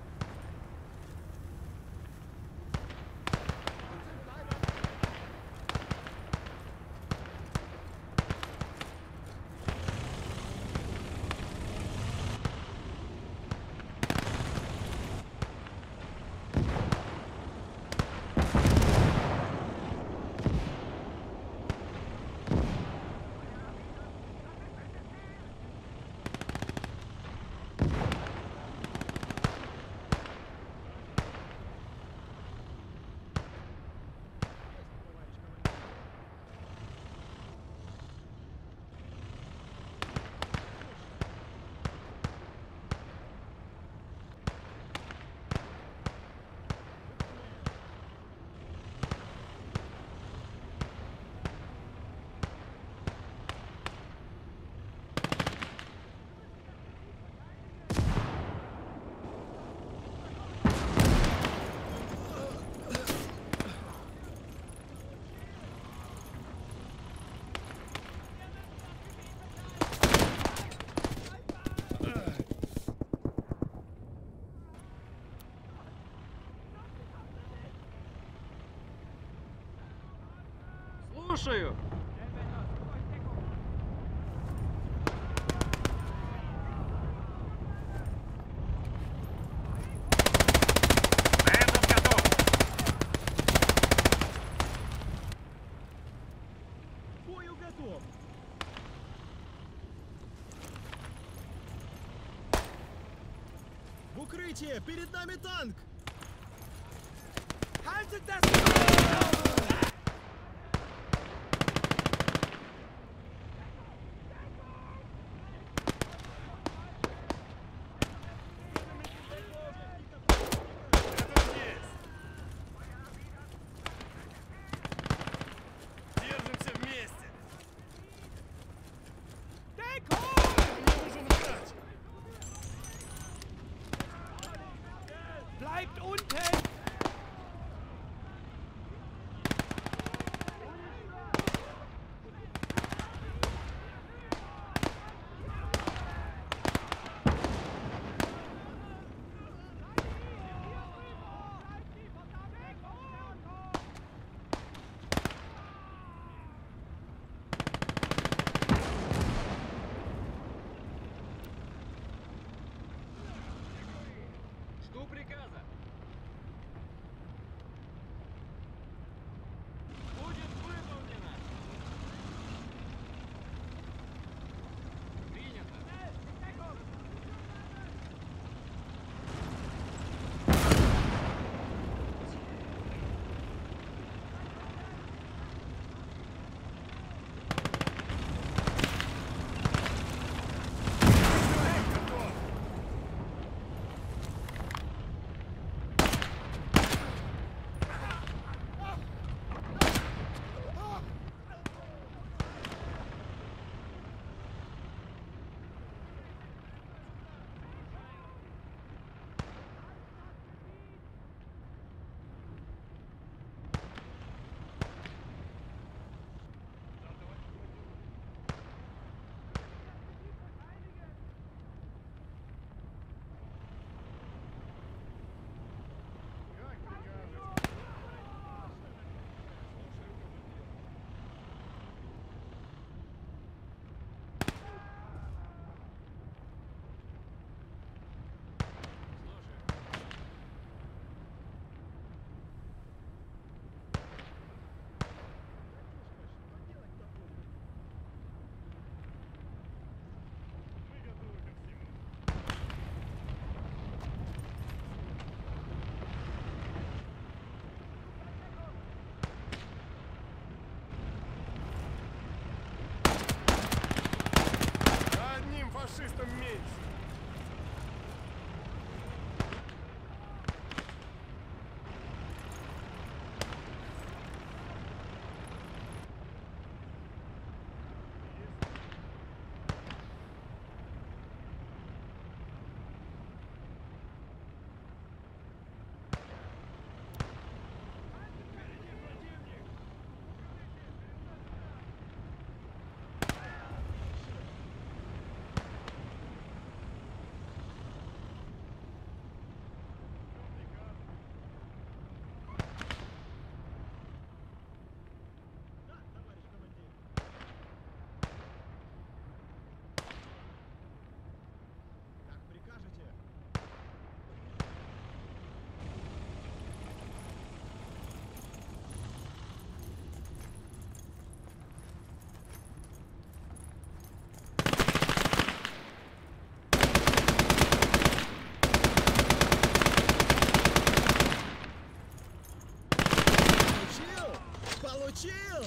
[SPEAKER 2] Слушаю! Этот готов!
[SPEAKER 4] Бою готов! В укрытие! Перед нами танк! Haltet das!
[SPEAKER 5] Этот есть! Держимся вместе! Мне нужен врач!
[SPEAKER 4] Bleibt unten! Получил!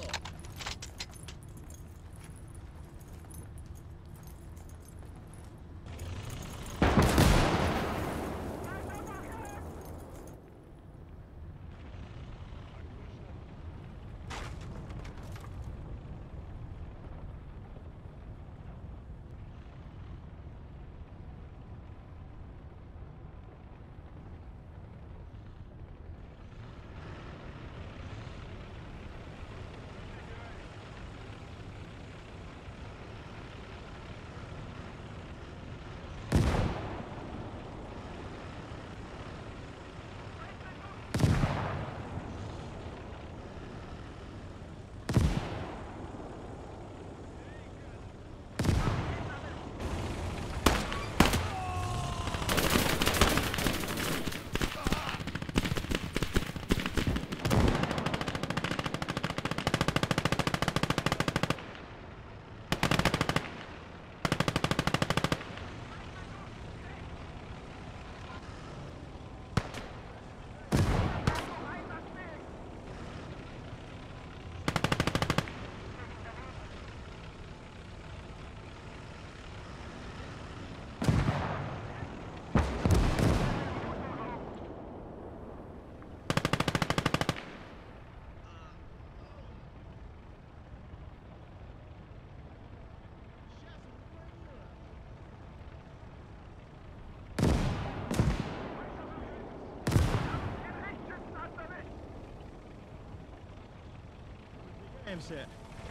[SPEAKER 4] Двигаемся.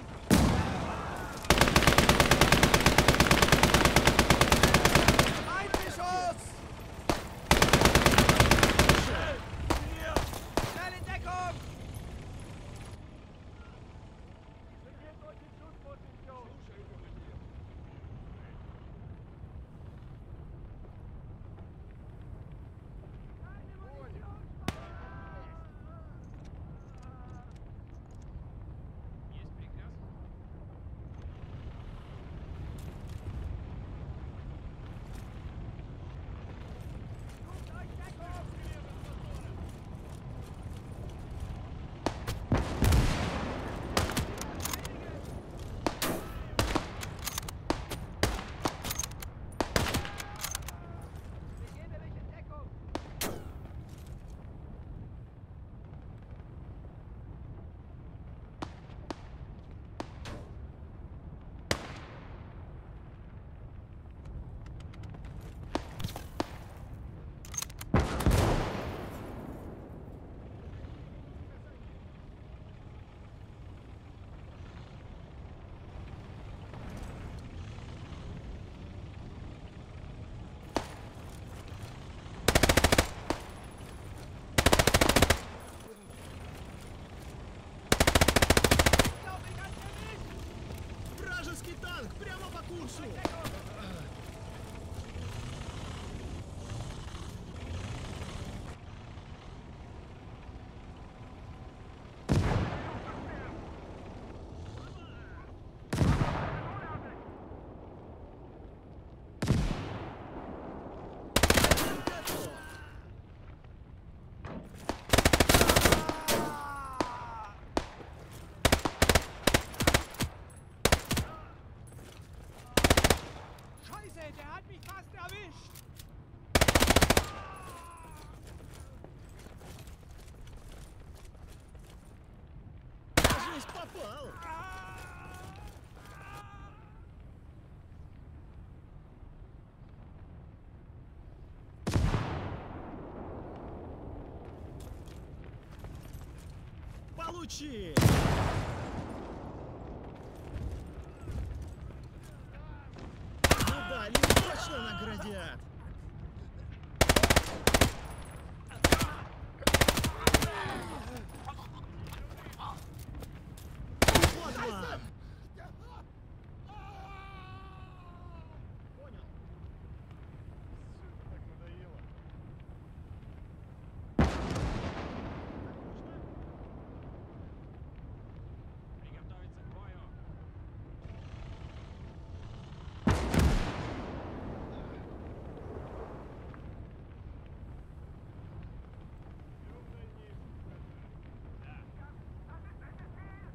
[SPEAKER 2] Есть приказ?
[SPEAKER 4] Вражеский танк прямо по курсу!
[SPEAKER 6] Scheiße, der hat mich fast erwischt!
[SPEAKER 4] Кажись, попал! Получи! Медали точно наградят! Вот вам! Понял.
[SPEAKER 5] Так надоело.
[SPEAKER 2] Приготовиться к бою.
[SPEAKER 5] Идем дальнейший показать.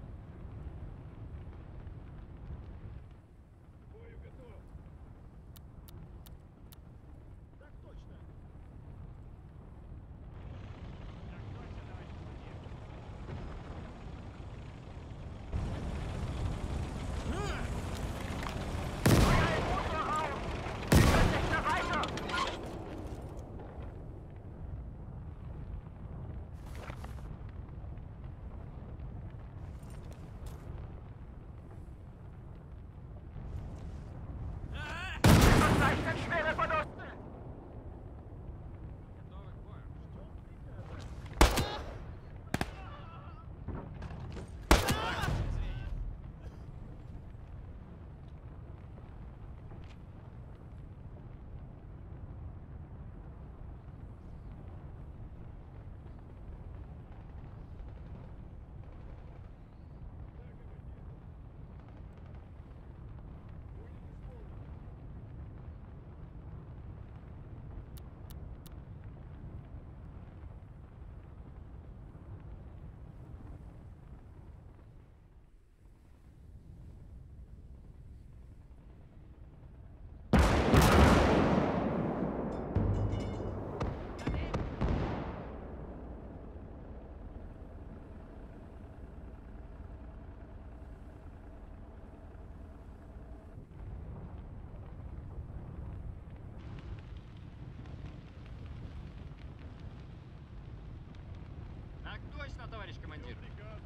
[SPEAKER 2] товарищ командир.
[SPEAKER 5] Приказы.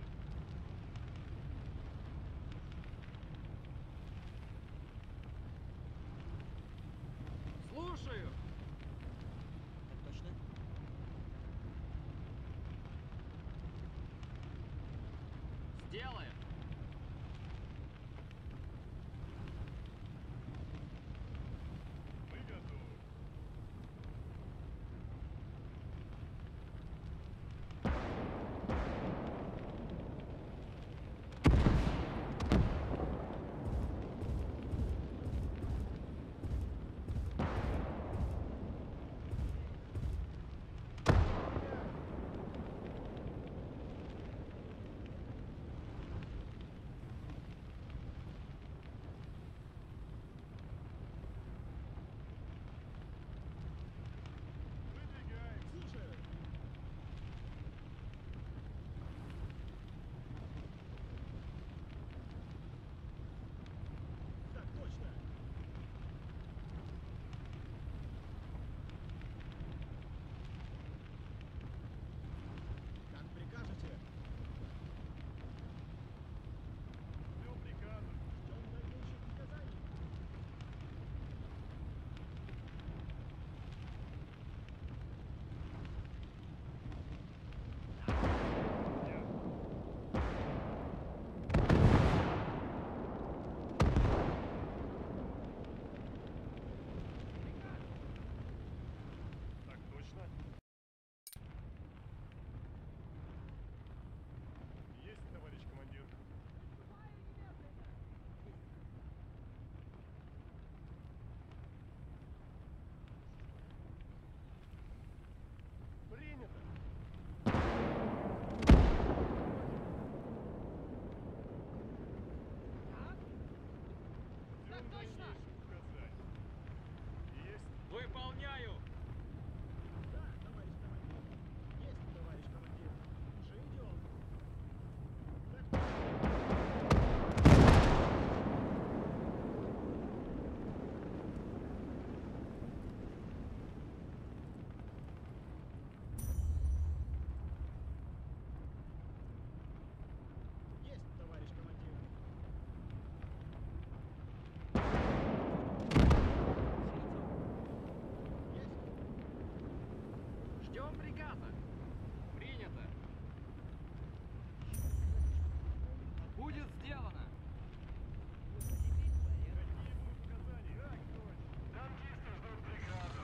[SPEAKER 2] Слушаю.
[SPEAKER 6] Так точно.
[SPEAKER 2] Сделаем.
[SPEAKER 5] Мы готовы. Выдвигаем. Слушаю. Так точно. Как прикажете? Ждем приказов. Ждем дальнейших приказаний. Так точно. Есть, товарищ командир. Принято. Ждем дальнейших указаний. Есть.
[SPEAKER 2] Выполняю.
[SPEAKER 6] Да, товарищ командир. Есть, товарищ командир. Уже идем. Так точно. Есть, товарищ командир. Есть.
[SPEAKER 2] Ждем приказа. Принято. Будет сделано.
[SPEAKER 5] Какие будут указания? Так точно. Танкисты ждут приказов.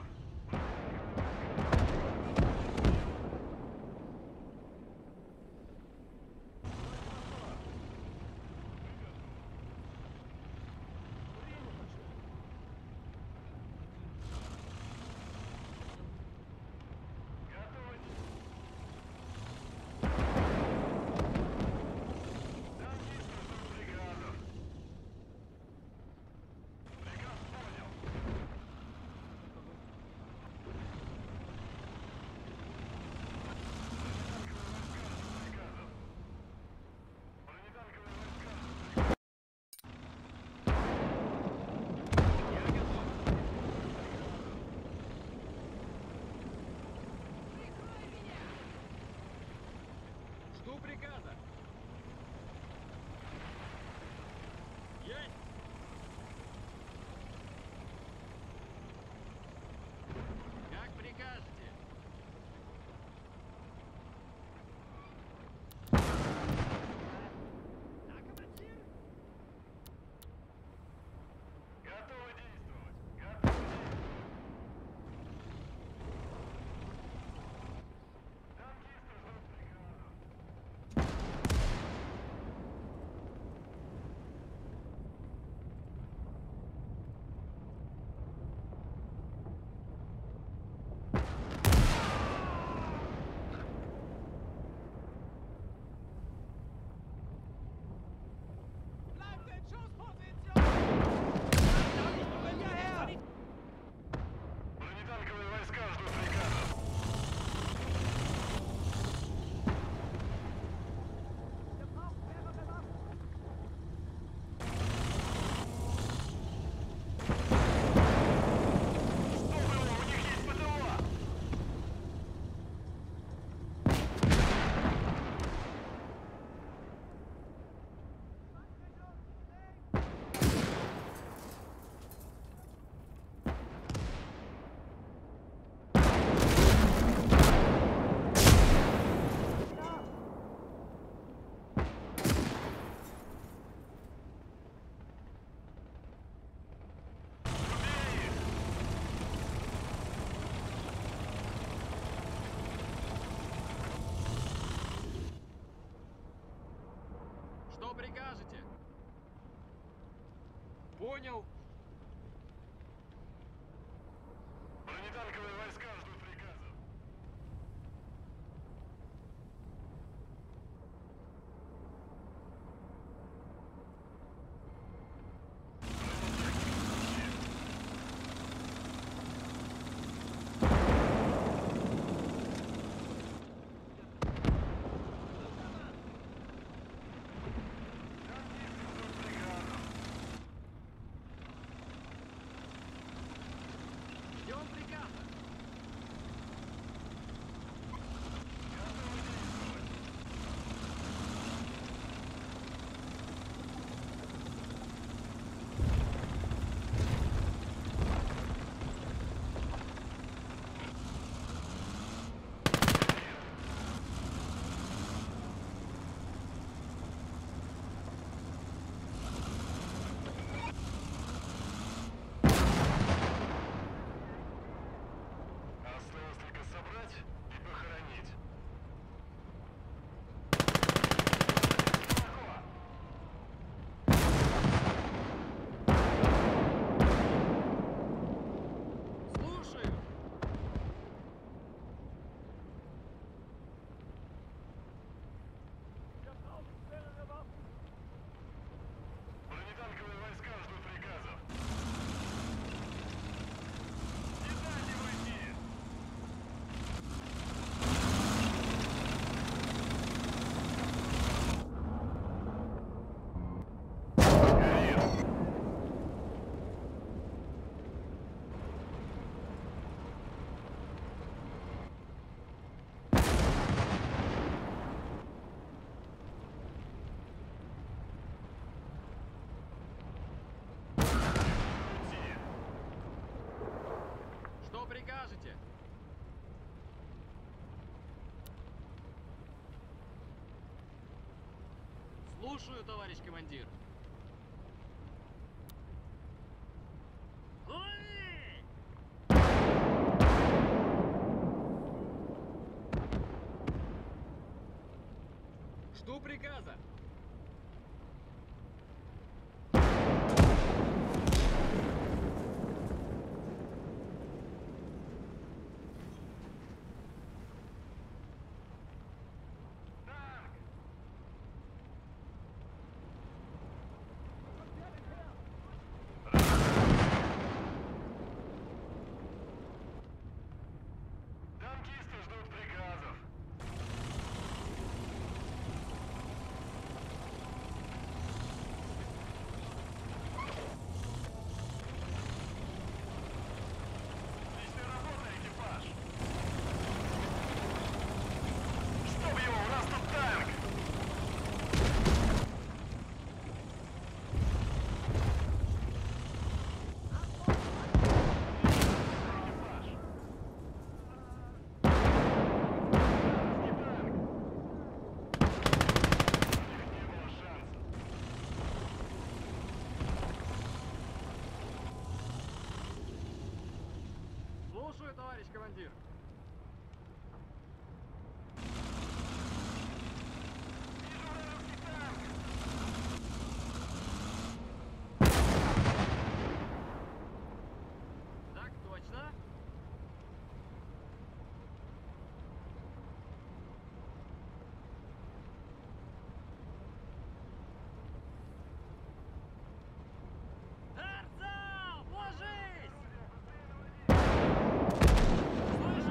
[SPEAKER 5] Готовы. Танкисты ждут приказов.
[SPEAKER 2] Что прикажете? Понял.
[SPEAKER 5] Бронетанковые войска ждут приказов.
[SPEAKER 2] Ждем приказа.
[SPEAKER 5] Осталось только собрать и похоронить.
[SPEAKER 2] Слушаю.
[SPEAKER 5] Бронетанковые войска ждут приказов. Не дайте войти! Горит! Уйти!
[SPEAKER 2] Что прикажете? Слушаю, товарищ командир. Лови! Жду приказа.
[SPEAKER 5] Танк! Танкисты ждут приказов. Отличная работа, экипаж! Чтоб его, у нас тут танк! Экипаж! Не танк! У них не было шанса.
[SPEAKER 2] Слушаю, товарищ командир.
[SPEAKER 5] Вижу вражеский танк!
[SPEAKER 2] Так точно. Арцел, ложись! Слышь,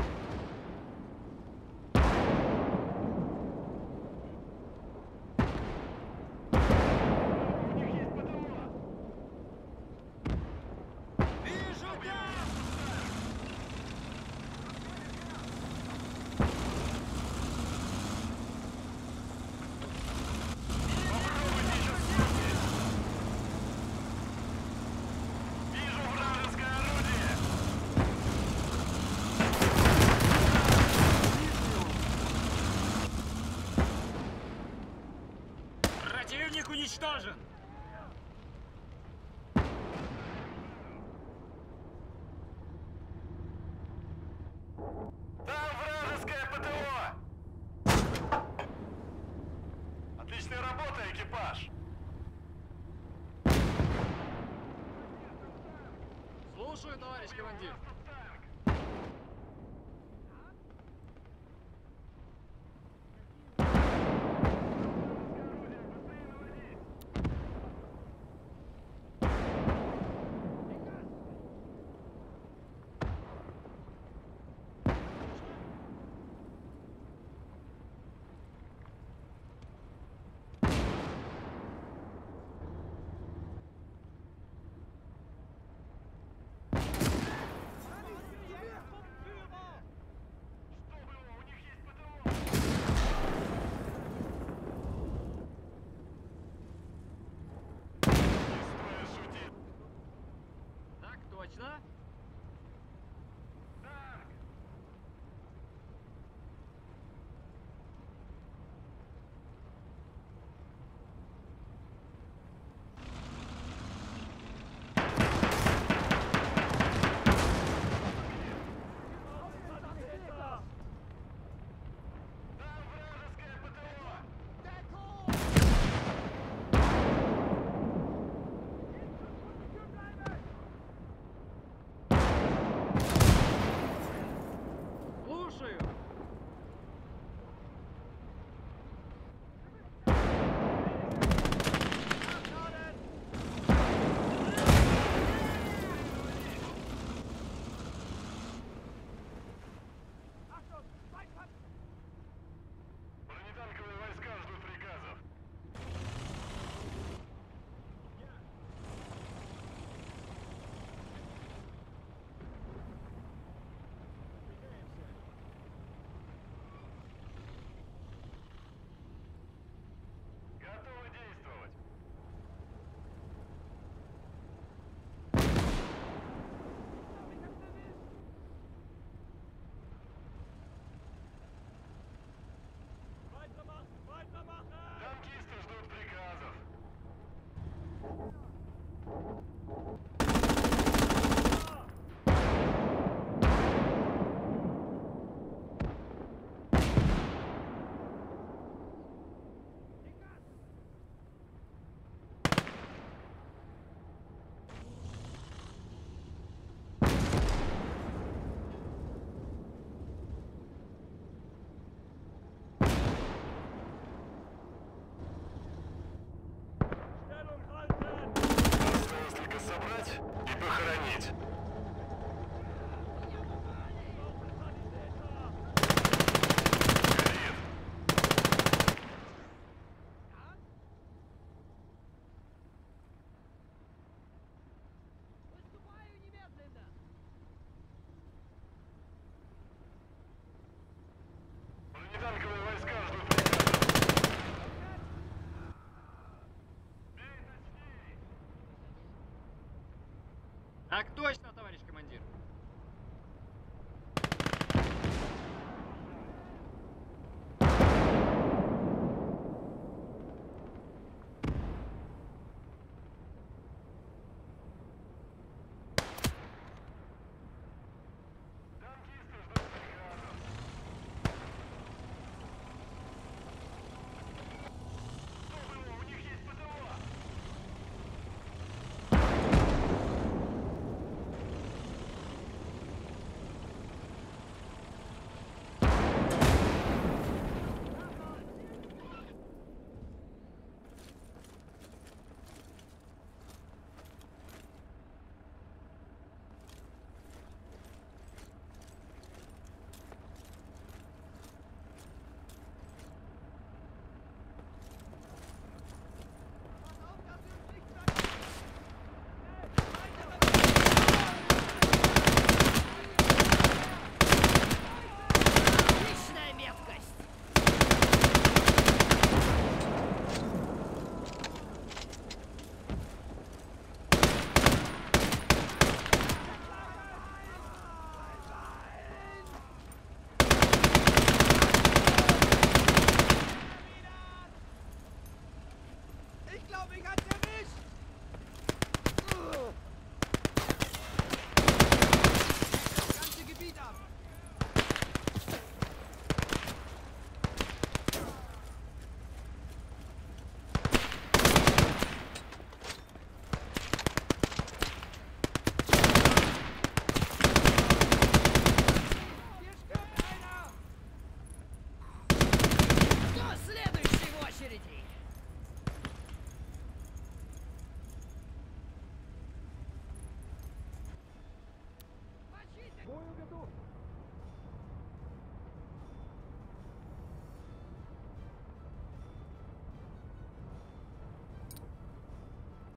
[SPEAKER 4] Противник уничтожен!
[SPEAKER 5] Там вражеское ПТО! Отличная работа, экипаж!
[SPEAKER 2] Слушаю, товарищ командир.